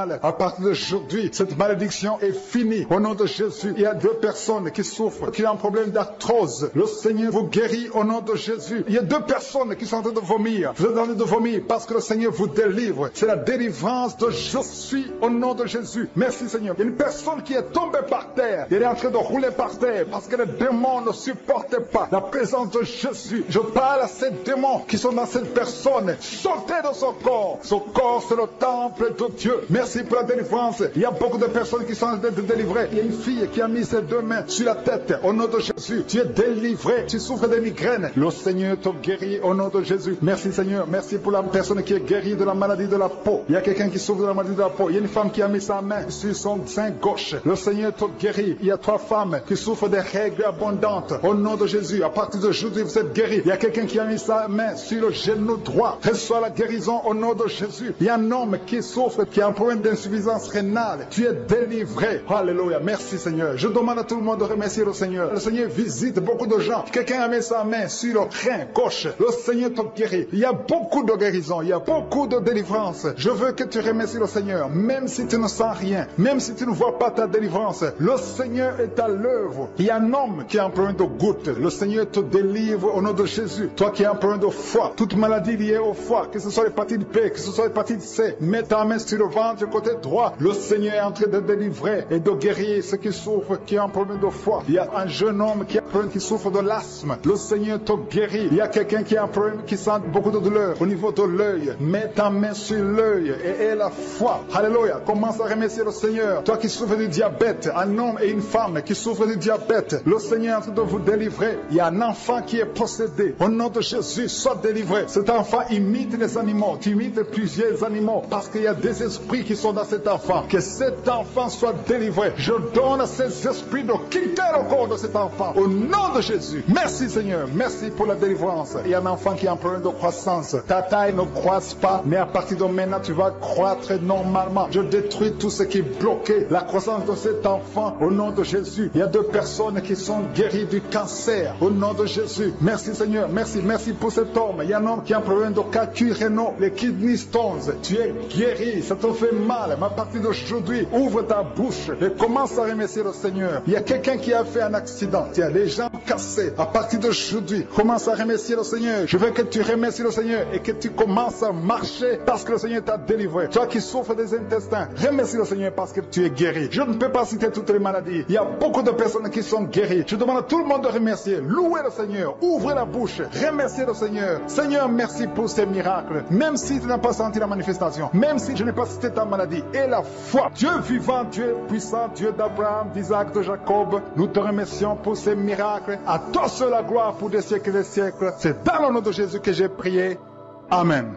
partir d'aujourd'hui, cette malédiction est finie. Au nom de Jésus, il y a deux personnes qui souffrent, qui ont un problème d'arthrose. Le Seigneur vous guérit au nom de Jésus. Il y a deux personnes qui sont en train de vomir. Vous êtes en train de vomir parce que le Seigneur vous délivre. C'est la délivrance de je suis au nom de Jésus. Merci Seigneur. Il y a une personne qui est tombée par terre. Elle est en train de rouler par terre parce que les démons ne supportaient pas la présence de Jésus. Je parle à ces démons qui sont dans cette personne. Sortez de son corps. Son corps, c'est le temple de Dieu. Merci pour la délivrance. Il y a beaucoup de personnes qui sont en train de délivrer. Il y a une fille qui a mis ses deux mains sur la tête. Au nom de Jésus, tu es délivré. Tu souffres de migraines. Le Seigneur te guérit au nom de Jésus. Merci Seigneur. Merci pour la personne qui est guérie de la maladie de la peau. Il y a quelqu'un qui souffre de la maladie de la peau. Il y a une femme qui a mis sa main sur son sein gauche. Le Seigneur te guérit. Il y a trois femmes qui souffrent des règles abondantes. Au nom de Jésus, à partir d'aujourd'hui, vous êtes guéris. Il y a quelqu'un qui a mis sa main sur le genou droit. Reçois la guérison au nom de Jésus. Il y a un homme qui souffre, qui a un problème d'insuffisance rénale. Tu es délivré. Alléluia. Merci Seigneur. Je demande à tout le monde de remercier le Seigneur. Le Seigneur visite beaucoup de gens. Quelqu'un a mis sa main sur le rein gauche. Le Seigneur te guérit. Il y a beaucoup de guérison. Il y a beaucoup de délivrance. Je veux que tu remercies le Seigneur. Même si tu ne sens rien. Même si tu ne vois pas ta délivrance. Le Seigneur est à l'œuvre. Il y a un homme qui a un problème de goutte. Le Seigneur te délivre au nom de Jésus. Toi qui as un problème de foie. Toute maladie liée au foie. Que ce soit l'hépatite B. Que ce soit l'hépatite C. Mets ta main sur le ventre côté droit. Le Seigneur est en train de délivrer et de guérir ceux qui souffrent, qui ont un problème de foie. Il y a un jeune homme qui a un problème, qui souffre de l'asthme. Le Seigneur te guérit. Il y a quelqu'un qui a un problème, qui sent beaucoup de douleur au niveau de l'œil. Mets ta main sur l'œil et aie la foi. Alléluia. Commence à remercier le Seigneur. Toi qui souffres du diabète, un homme et une femme qui souffrent du diabète, le Seigneur est en train de vous délivrer. Il y a un enfant qui est possédé. Au nom de Jésus, sois délivré. Cet enfant imite les animaux. Tu imites plusieurs animaux parce qu'il y a des esprits qui sont dans cet enfant. Que cet enfant soit délivré. Je donne à ces esprits de quitter le corps de cet enfant. Au nom de Jésus. Merci Seigneur. Merci pour la délivrance. Il y a un enfant qui a un problème de croissance. Ta taille ne croisse pas, mais à partir de maintenant, tu vas croître normalement. Je détruis tout ce qui bloquait la croissance de cet enfant. Au nom de Jésus. Il y a deux personnes qui sont guéries du cancer. Au nom de Jésus. Merci Seigneur. Merci. Merci pour cet homme. Il y a un homme qui a un problème de calcul rénal, les kidney stones. Tu es guéri. Ça te fait mal. Mais à partir d'aujourd'hui, ouvre ta bouche et commence à remercier le Seigneur. Il y a quelqu'un qui a fait un accident. Tu as les jambes cassées. À partir d'aujourd'hui, commence à remercier le Seigneur. Je veux que tu remercies le Seigneur et que tu commences à marcher parce que le Seigneur t'a délivré. Toi qui souffres des intestins, remercie le Seigneur parce que tu es guéri. Je ne peux pas citer toutes les maladies. Il y a beaucoup de personnes qui sont guéries. Je demande à tout le monde de remercier. Louez le Seigneur. Ouvrez la bouche. Remerciez le Seigneur. Seigneur, merci pour ces miracles. Même si tu n'as pas senti la manifestation, même si je n'ai pas cité ta maladie, et la foi. Dieu vivant, Dieu puissant, Dieu d'Abraham, d'Isaac, de Jacob, nous te remercions pour ces miracles. À toi seul la gloire pour des siècles et des siècles. C'est dans le nom de Jésus que j'ai prié. Amen.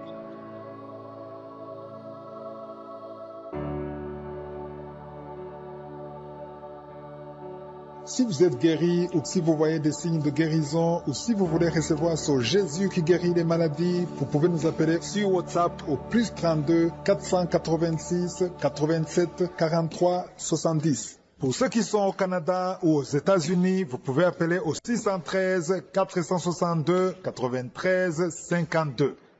Si vous êtes guéri ou si vous voyez des signes de guérison ou si vous voulez recevoir ce Jésus qui guérit les maladies, vous pouvez nous appeler sur WhatsApp au plus trente-deux quatre cent quatre-vingt-six quatre-vingt-sept quarante-trois soixante-dix. Pour ceux qui sont au Canada ou aux États-Unis, vous pouvez appeler au six un trois quatre six deux quatre-vingt-treize cinquante-deux.